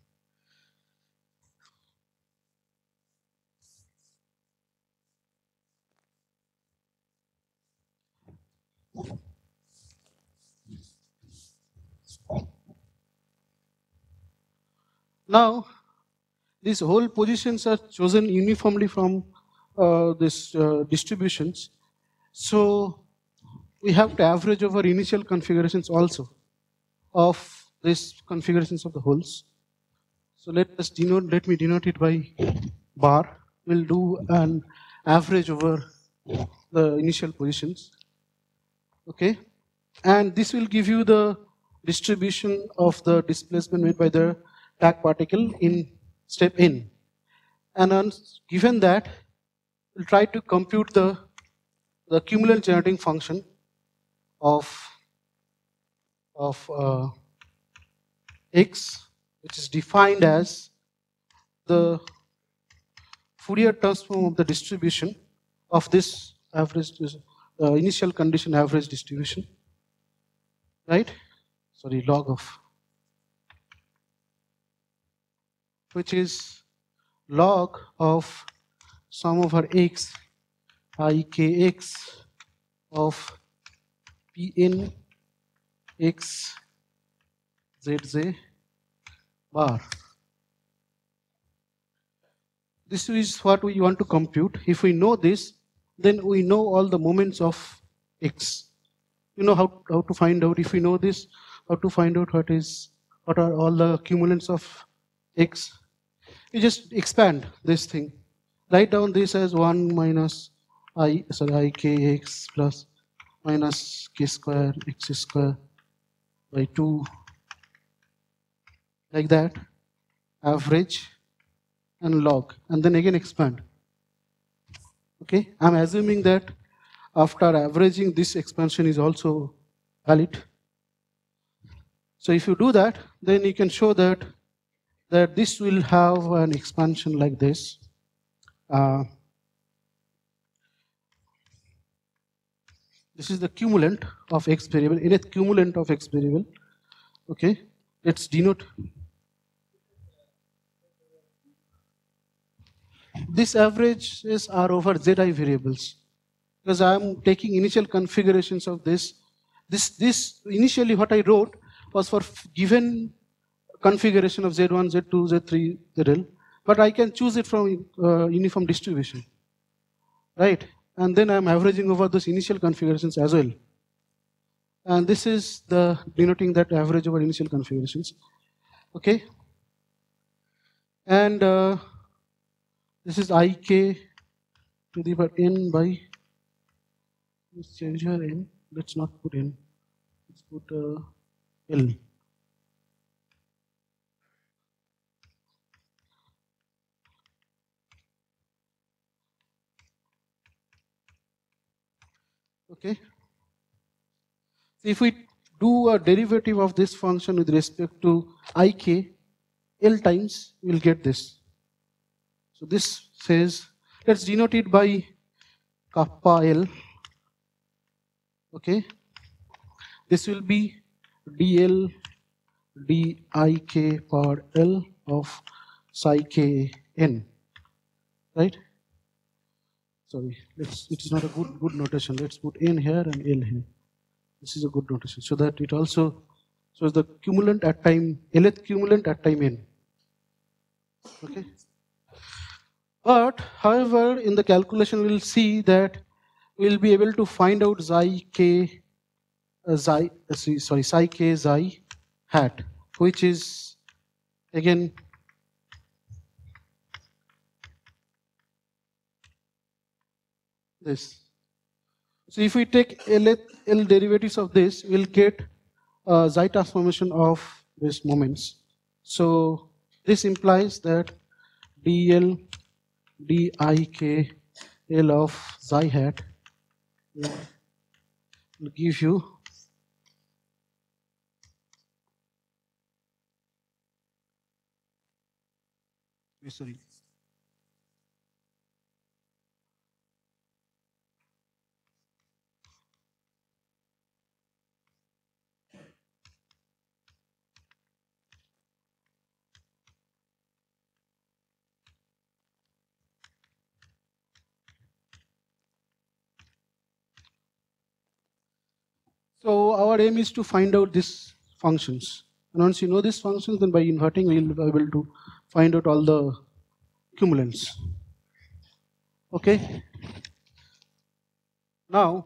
Now, these whole positions are chosen uniformly from this distributions. So we have to average over initial configurations also of these configurations of the holes. So let me denote it by bar. We'll do an average over the initial positions. Okay, and this will give you the distribution of the displacement made by the tag particle in step n. And given that, we'll try to compute the cumulant generating function of x, which is defined as the Fourier transform of the distribution of this average initial condition average distribution, right? Sorry, log of, which is log of sum over x I k x of Pn x zz bar. This is what we want to compute. If we know this, then we know all the moments of x. You know how to find out. If we know this, how to find out what are all the cumulants of x. You just expand this thing. Write down this as 1 minus I k x plus minus k square x square by 2, like that, average and log, and then again expand. Okay, I'm assuming that after averaging, this expansion is also valid. So if you do that, then you can show that this will have an expansion like this. This is the cumulant of x variable, nth cumulant of x variable. Okay, let's denote. This averages are over zi variables, because I am taking initial configurations of this. This initially what I wrote was for given configuration of Z1, Z2, Z3, ZL, but I can choose it from uniform distribution, right? And then I'm averaging over those initial configurations as well. And this is the denoting that average over initial configurations, okay? And this is ik to the power n by, let's change here n, let's not put n, let's put L. Okay. So if we do a derivative of this function with respect to ik, L times, we'll get this. So this says, let's denote it by kappa L. Okay. This will be dl dik power L of psi k n, right? Sorry, it is not a good notation. Let's put n here and L here. This is a good notation, so that it also shows the cumulant at time, Lth cumulant at time n. Okay. But however, in the calculation we'll see that we'll be able to find out psi k xi hat, which is again this. So if we take L derivatives of this, we'll get xi transformation of these moments. So this implies that dl dik L of xi hat will give you sorry. So our aim is to find out these functions. And once you know these functions, then by inverting, we will be able to find out all the cumulants. Okay. Now,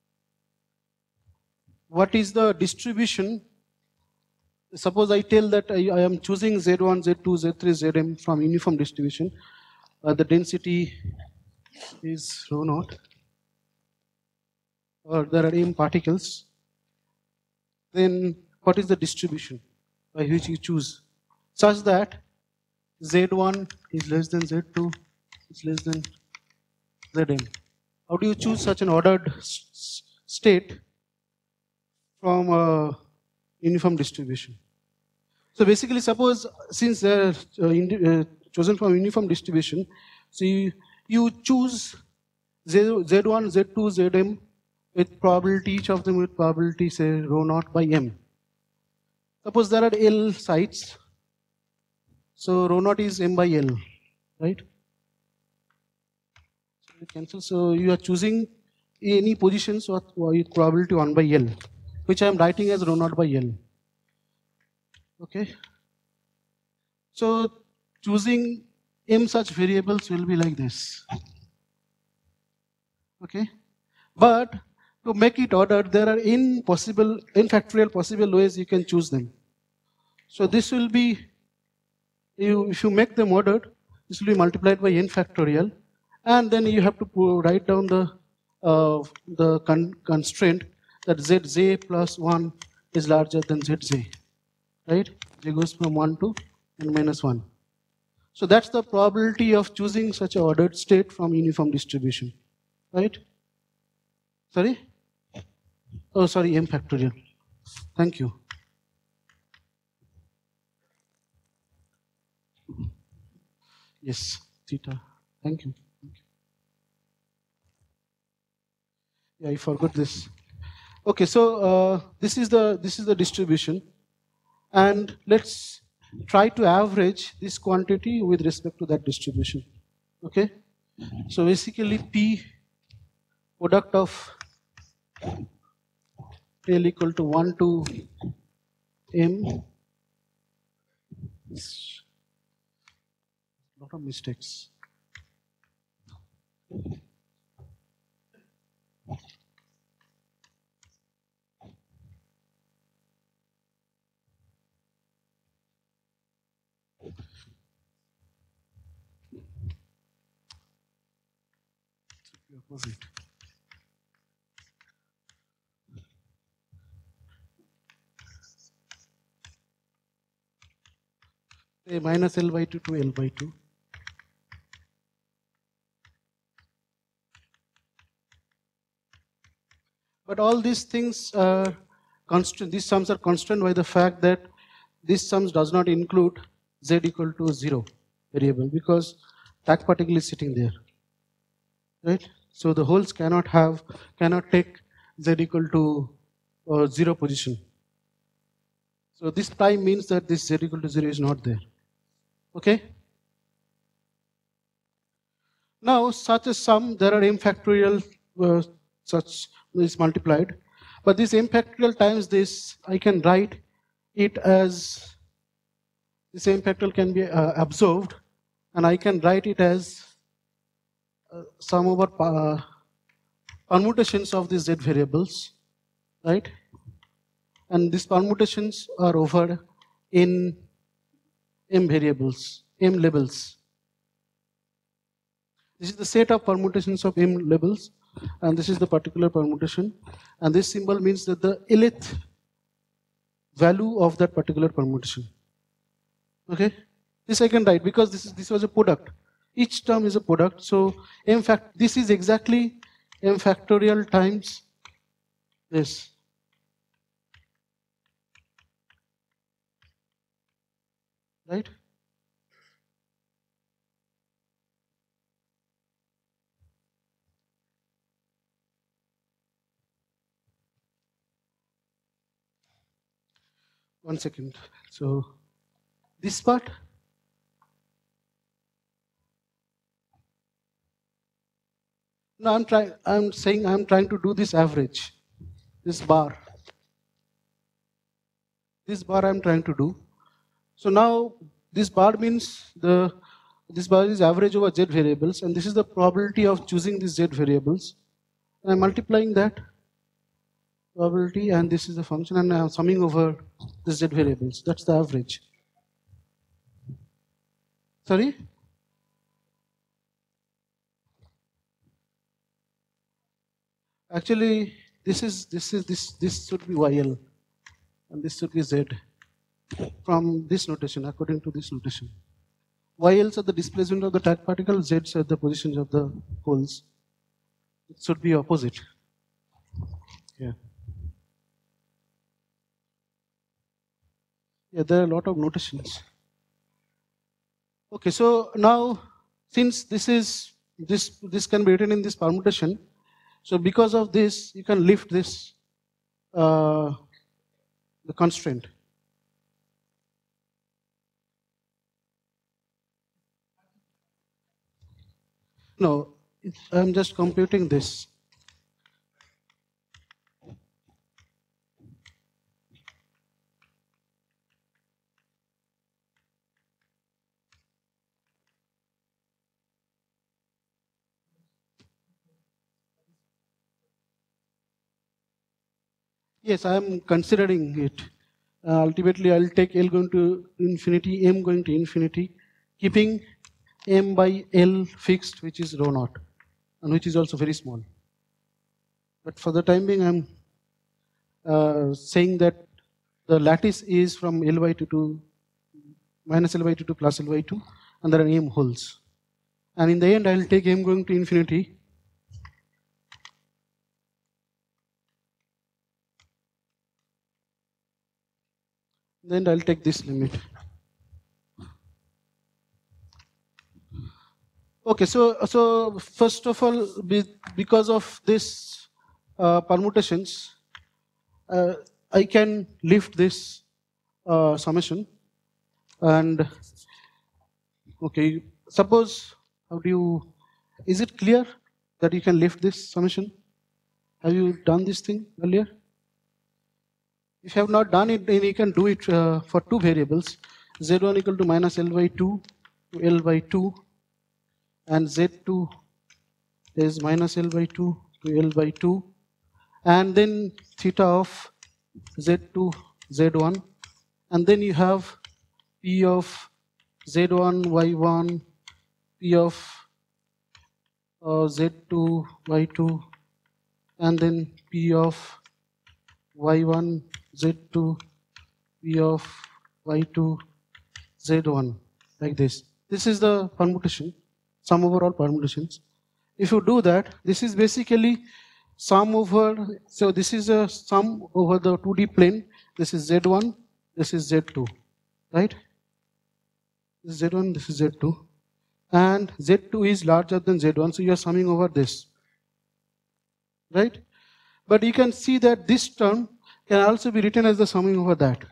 what is the distribution? Suppose I tell that I am choosing Z1, Z2, Z3, Zm from uniform distribution. The density is rho naught, or there are m particles. Then what is the distribution by which you choose? Such that Z1 is less than Z2 is less than Zm. How do you choose such an ordered state from a uniform distribution? So basically, suppose since they are chosen from uniform distribution, so you choose Z1, Z2, Zm with probability, each of them with probability, say rho naught by m. Suppose there are L sites, so rho naught is m by L, right? So you cancel. So you are choosing any positions with probability 1 by L, which I am writing as rho naught by L. Okay. So choosing m such variables will be like this. Okay. But to make it ordered, there are n factorial possible ways you can choose them. So this will be, if you make them ordered, this will be multiplied by n factorial, and then you have to write down the constraint that zj plus 1 is larger than zj, right? J goes from 1 to n minus 1. So that's the probability of choosing such an ordered state from uniform distribution, right? Sorry? Oh, sorry, m factorial. Thank you. Yes, theta. Thank you. Yeah, I forgot this. Okay, so this is the distribution, and let's try to average this quantity with respect to that distribution. Okay, so basically P product of tail equal to 1 to M. Lot of mistakes. Opposite. Say minus L by 2 to L by 2. But all these things are constant. These sums are constant by the fact that this sums does not include z equal to 0 variable, because that particle is sitting there, right? So the holes cannot take z equal to 0 position. So this prime means that this z equal to 0 is not there. Okay. Now such a sum, there are m factorial such is multiplied, but this m factorial times this, I can write it as, this m factorial can be absorbed, and I can write it as sum over permutations of these z variables, right? And these permutations are over in m variables, m labels. This is the set of permutations of m labels, and this is the particular permutation, and this symbol means that the nth value of that particular permutation. Okay, this I can write because this was a product. Each term is a product, so this is exactly m factorial times this. Right? One second. So this part, no, I'm trying to do this average, this bar I'm trying to do. So now this bar means this bar is average over z variables, and this is the probability of choosing these z variables. And I'm multiplying that probability, and this is the function, and I'm summing over the z variables. That's the average. Sorry? Actually, this should be YL, and this should be Z from this notation, according to this notation. YLs are the displacement of the tag particle, Zs are the positions of the holes. It should be opposite. Yeah. Yeah, there are a lot of notations. Okay, so now since this can be written in this permutation, so because of this, you can lift this the constraint. No, I'm just computing this. Yes, I am considering it. Ultimately, I'll take L going to infinity, M going to infinity, keeping M by L fixed, which is rho naught, and which is also very small. But for the time being, I'm saying that the lattice is from L by 2 to minus L by 2 to plus L by 2, and there are M holes. And in the end, I'll take M going to infinity. Then I'll take this limit. Okay, so first of all, because of this permutations, I can lift this summation, and okay, suppose how do you? Is it clear that you can lift this summation? Have you done this thing earlier? If you have not done it, then you can do it for two variables, z1 equal to minus L by 2 to L by 2, and z2 is minus L by 2 to L by 2, and then theta of z2, z1, and then you have p of z1, y1, p of z2, y2, and then p of y1, z2, p of y2, z1, like this. This is the permutation, sum over all permutations. If you do that, this is basically sum over, so this is a sum over the 2D plane. This is z1, this is z2, right? This is z1, this is z2. And z2 is larger than z1, so you are summing over this, right? But you can see that this term can also be written as the summing over that.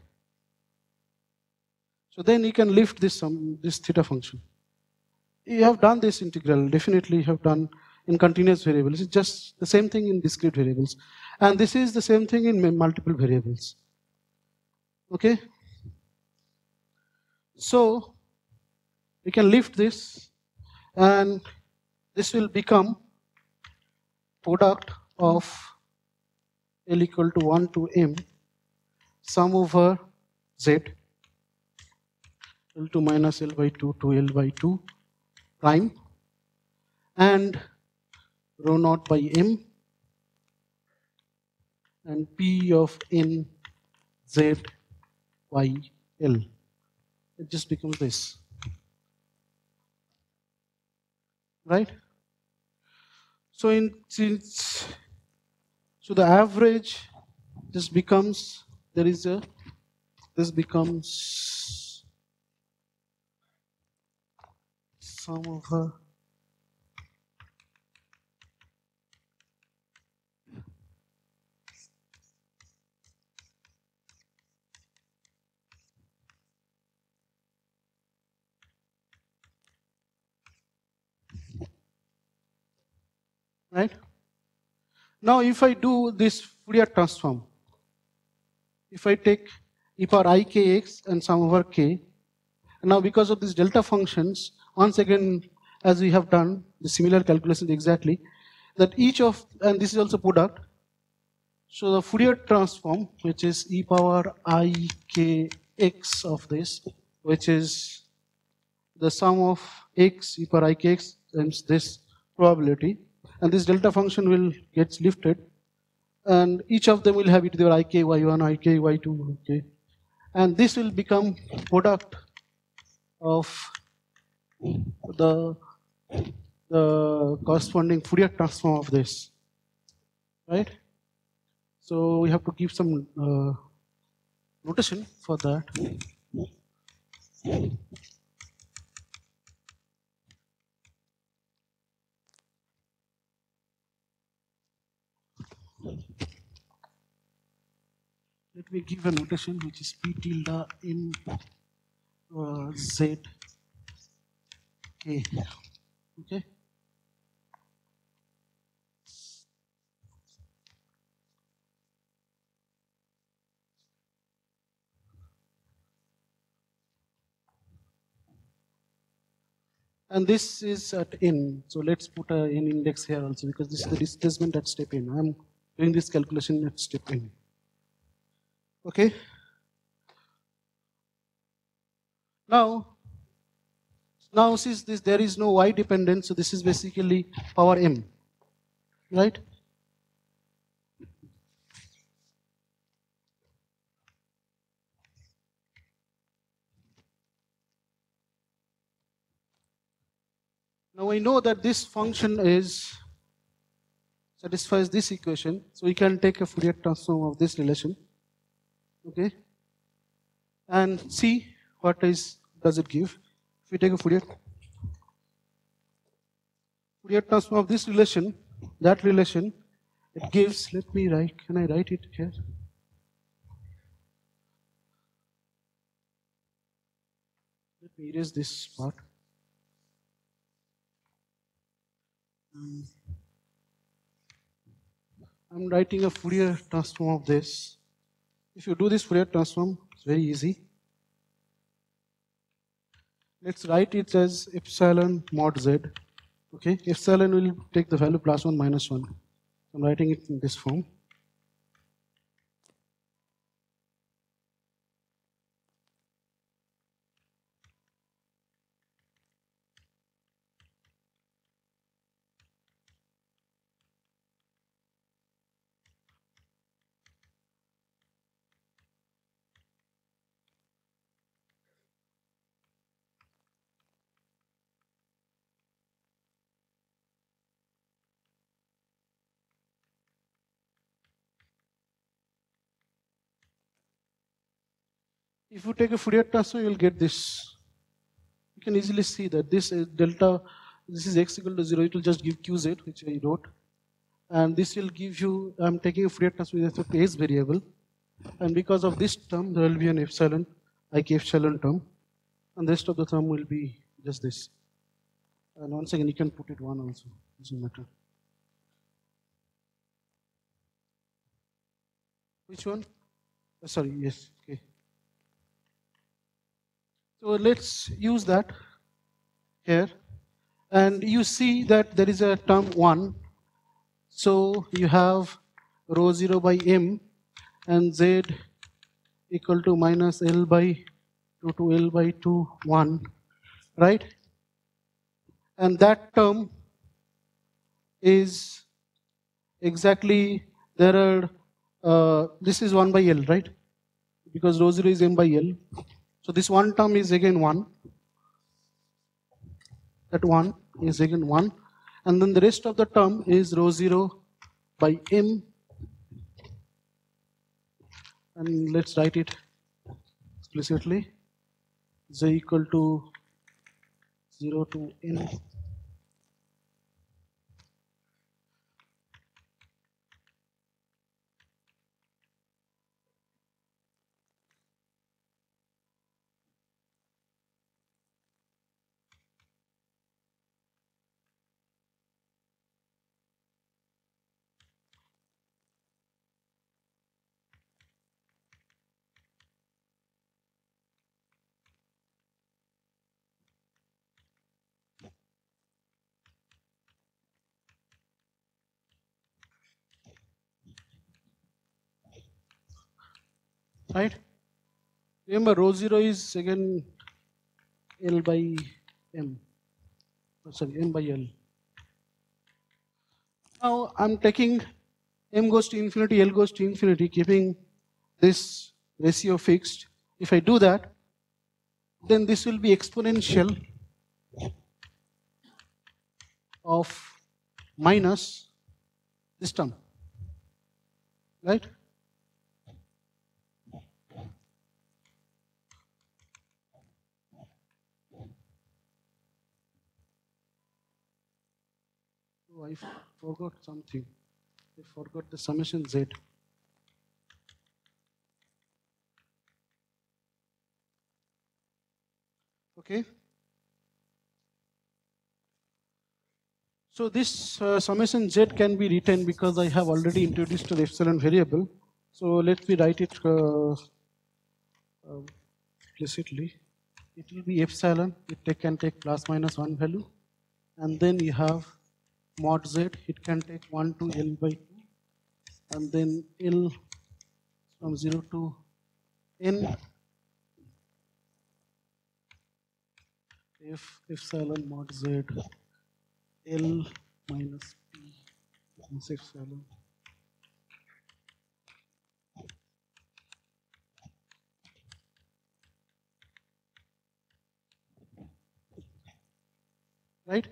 So then you can lift this sum, this theta function. You have done this integral, definitely you have done in continuous variables. It's just the same thing in discrete variables. And this is the same thing in multiple variables. Okay? So we can lift this, and this will become product of L equal to 1 to m sum over z L2 minus L by 2 to L by 2 prime, and rho naught by m, and p of n z y l. It just becomes this, right? So so the average just becomes, this becomes sum over right? Now if I do this Fourier transform, if I take e power I kx and sum over k, and now because of these delta functions, once again, as we have done the similar calculations exactly, that each of, and this is also product, so the Fourier transform, which is e power I kx of this, which is the sum of x e power I kx times this probability, and this delta function will get lifted, and each of them will have e to the power ik y1, ik y2, okay, and this will become product of the corresponding Fourier transform of this, right? So we have to give some notation for that. Let me give a notation which is p tilde in z k. Okay. And this is at n. So let's put a n index here also, because this is the displacement at step n. I'm doing this calculation at step n. Okay. Now since this there is no y dependence, so this is basically power m, right? Now we know that this function satisfies this equation, so we can take a Fourier transform of this relation, okay, and see what does it give. If we take a Fourier, Fourier transform of this relation, that relation, it gives, let me write, can I write it here? Let me erase this part. I'm writing a Fourier transform of this. If you do this Fourier transform, it's very easy. Let's write it as epsilon mod z. Okay, epsilon will take the value plus 1 minus 1. I'm writing it in this form. If you take a Fourier transform, you will get this. You can easily see that this is delta, this is x equal to 0, it will just give qz, which I wrote. And this will give you, I'm taking a Fourier transform with respect to s variable. And because of this term, there will be an epsilon, like epsilon term. And the rest of the term will be just this. And once again, you can put it 1 also, doesn't matter. Which one? Sorry, yes, okay. So let's use that here. And you see that there is a term 1. So you have rho 0 by m and z equal to minus L by 2 to L by 2, 1, right? And that term is exactly, there are, this is 1 by L, right? Because rho 0 is m by L. So this one term is again 1. That 1 is again 1. And then the rest of the term is rho 0 by m. And let's write it explicitly. Z equal to 0 to n. Right? Remember, rho 0 is again L by m. Oh, sorry, m by L. Now I'm taking m goes to infinity, L goes to infinity, keeping this ratio fixed. If I do that, then this will be exponential of minus this term, right? Oh, I forgot something. I forgot the summation z. Okay. So this summation z can be written because I have already introduced an epsilon variable. So let me write it explicitly. It will be epsilon. It can take plus minus 1 value, and then you have mod z. It can take 1 to L by 2, and then L from 0 to n. If epsilon mod z L minus p minus epsilon. Right?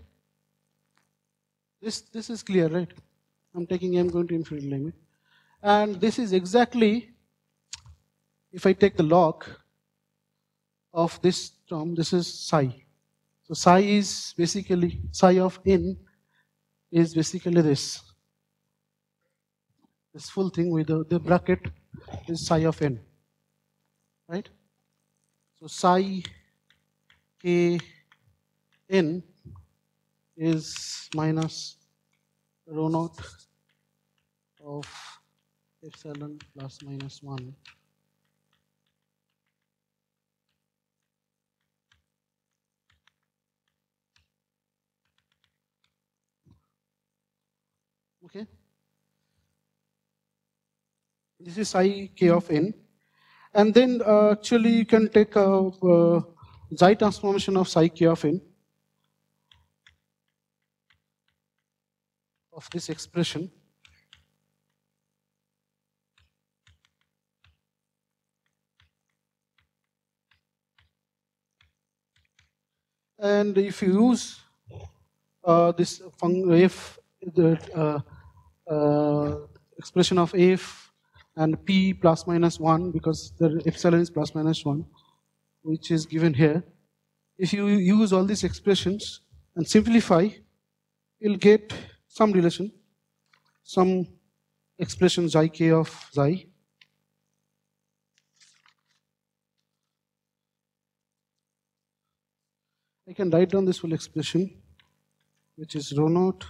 This is clear, right? I'm taking m going to infinity limit. And this is exactly, if I take the log of this term, this is psi. So psi is basically psi of n is basically this. This full thing with the bracket is psi of n, right? So psi k n is minus rho naught of epsilon plus minus 1 . Okay. This is psi k of n. And then actually you can take a xi transformation of psi k of n of this expression. And if you use this f, the expression of f and p plus minus 1, because the epsilon is plus minus 1, which is given here. If you use all these expressions and simplify, you'll get some relation, some expression xi k of xi. I can write down this full expression, which is rho naught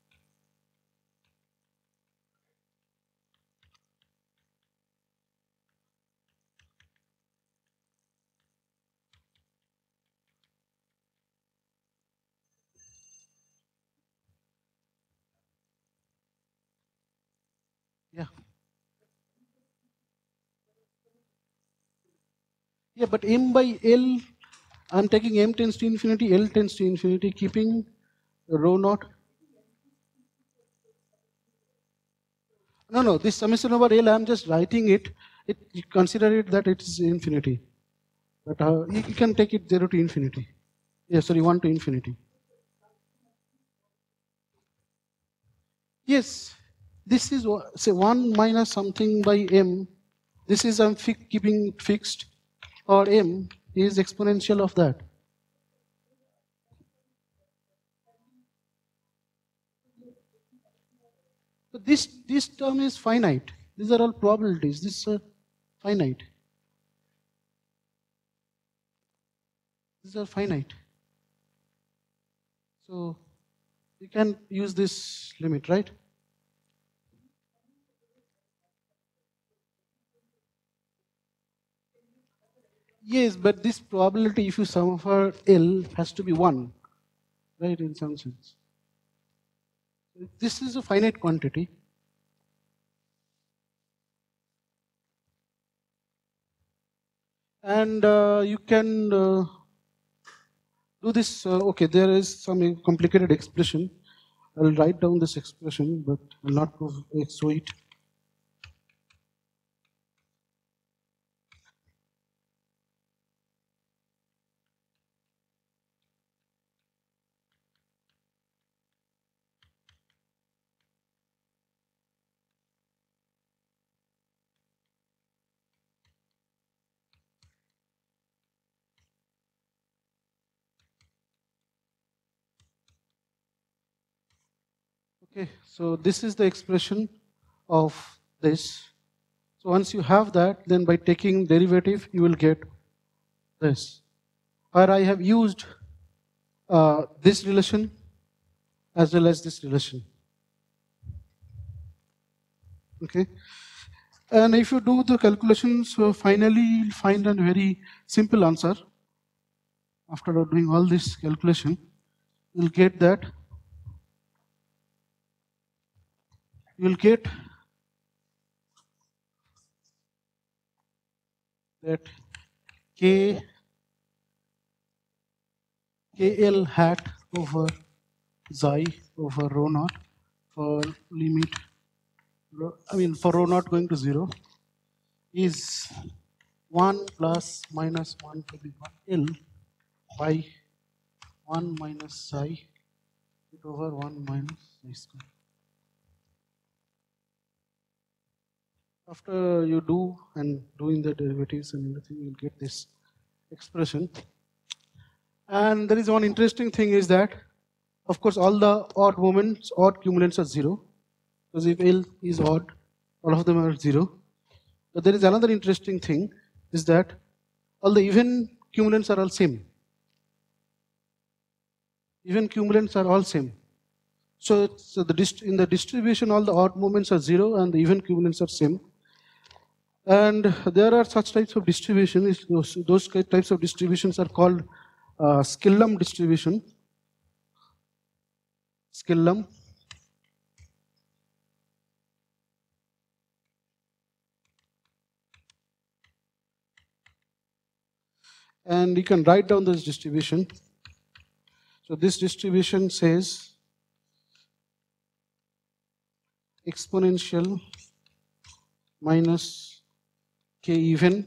Yeah, but m by L, I'm taking m tends to infinity, L tends to infinity, keeping rho naught. No, this summation over L, I'm just writing it. You consider it that it is infinity. But you can take it 0 to infinity. Yeah, sorry, 1 to infinity. Yes, this is, say, 1 minus something by m. This is I'm keeping it fixed, or m is exponential of that. So this term is finite. These are all probabilities. This is finite. These are finite. So you can use this limit, right? Yes, but this probability, if you sum over L, has to be 1, right, in some sense. This is a finite quantity. And you can do this, okay, there is some complicated expression. I'll write down this expression, but I'll not show it. Okay, so this is the expression of this. So once you have that, then by taking derivative, you will get this. Where I have used this relation as well as this relation. Okay. And if you do the calculations, so finally you'll find a very simple answer. After doing all this calculation, you'll get that. You'll get that KL hat over xi over rho naught for limit, for rho naught going to 0 is 1 plus minus 1 to the L by 1 minus psi over 1 minus psi square. After you do and doing the derivatives and everything, you'll get this expression. And there is one interesting thing is that Of course, all the odd moments, odd cumulants are 0. Because if L is odd, all of them are 0. But there is another interesting thing, is that all the even cumulants are all same. Even cumulants are all same. So in the distribution, all the odd moments are 0 and the even cumulants are same. And there are such types of distributions. Those types of distributions are called Skillum distribution. Skillum. And you can write down this distribution. So this distribution says exponential minus k even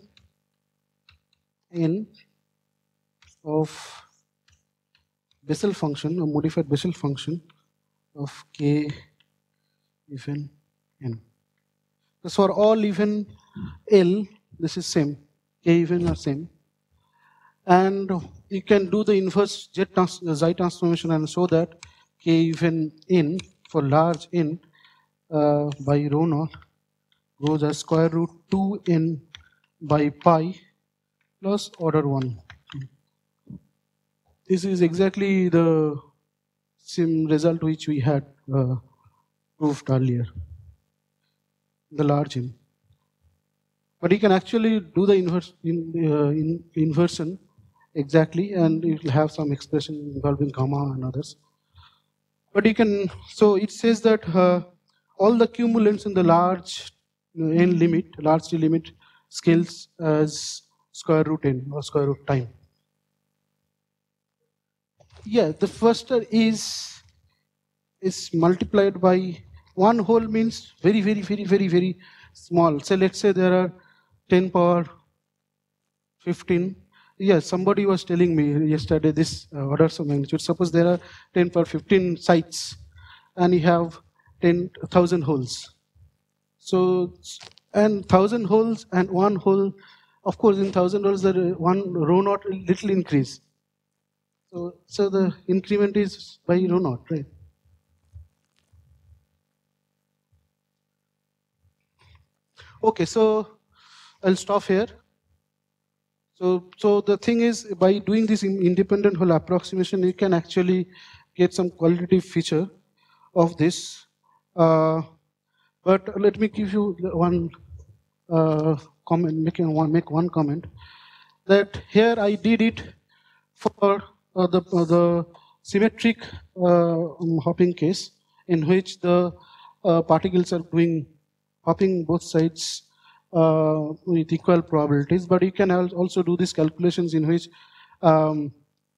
n of Bessel function, or modified Bessel function of k even n. Because for all even L, this is same, k even are same. And you can do the inverse Xi transformation and show that k even n for large n by rho naught goes as square root 2n by pi plus order 1. This is exactly the same result which we had proved earlier, the large n. But you can actually do the inversion exactly, and it will have some expression involving gamma and others. But you can, so it says that all the cumulants in the large n limit, large T limit, scales as square root n or square root time. Yeah, the first is multiplied by 1 whole, means very small. So let's say there are 10 power 15. Yes, somebody was telling me yesterday this orders of magnitude. Suppose there are 10 power 15 sites and you have 10,000 holes. So, and 1,000 holes and 1 hole, of course in 1,000 holes there is 1 rho naught little increase. So the increment is by rho naught, right? Okay, so I'll stop here. So the thing is, by doing this independent hole approximation, you can actually get some qualitative feature of this. But let me give you one comment, make one comment, that here I did it for the symmetric hopping case, in which the particles are doing hopping both sides with equal probabilities. But you can also do these calculations in which the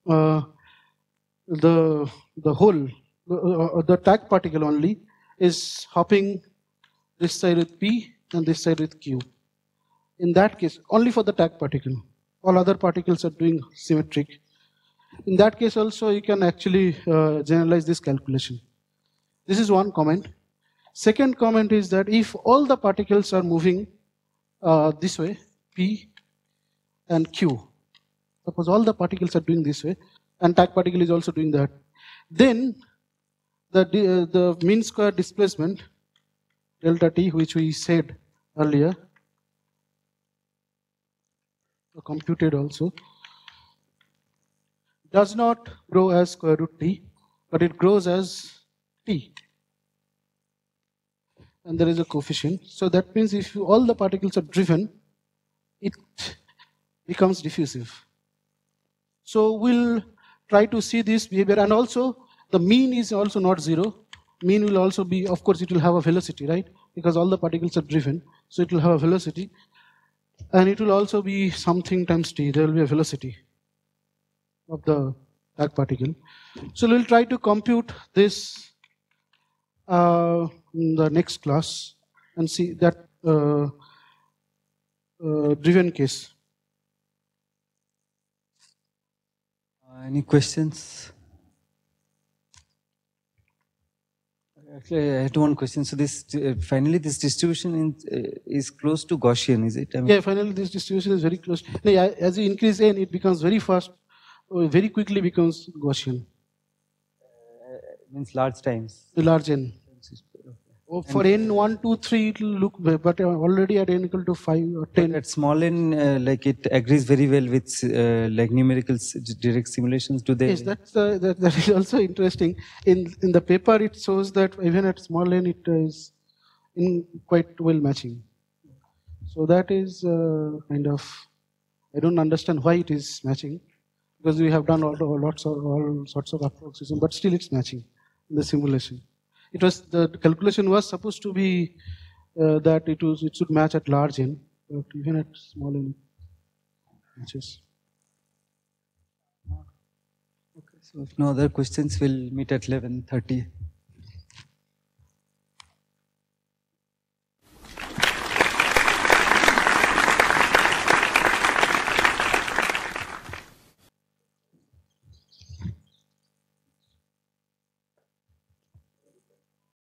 whole, the tag particle only is hopping this side with P and this side with Q. In that case, only for the tag particle. All other particles are doing symmetric. In that case also, you can actually generalize this calculation. This is one comment. Second comment is that if all the particles are moving this way, P and Q, suppose all the particles are doing this way, and tag particle is also doing that, then the mean square displacement, delta T, which we said earlier, computed also, does not grow as square root T, but it grows as T. And there is a coefficient. So that means if all the particles are driven, it becomes diffusive. So we'll try to see this behavior. And also, the mean is also not 0. Mean will also be, of course, it will have a velocity, right? Because all the particles are driven. So it will have a velocity. And it will also be something times T. There will be a velocity of the tag particle. So we'll try to compute this in the next class and see that driven case. Any questions? Actually, I had one question. So this finally this distribution is close to Gaussian, is it? I mean, yeah, finally this distribution is very close. As you increase n, it becomes very fast, very quickly becomes Gaussian. Means large times. large n. Oh, for n 1, 2, 3 it will look, but already at n equal to 5 or 10. But at small n, like it agrees very well with like numerical direct simulations. Do they? Yes, that is also interesting. In the paper, it shows that even at small n, it is in quite well matching. So that is kind of, I don't understand why it is matching, because we have done all sorts of approximations, but still it's matching in the simulation. The calculation was supposed to be that it should match at large n, but even at small n, it matches. Okay, so if no other questions, we'll meet at 11:30.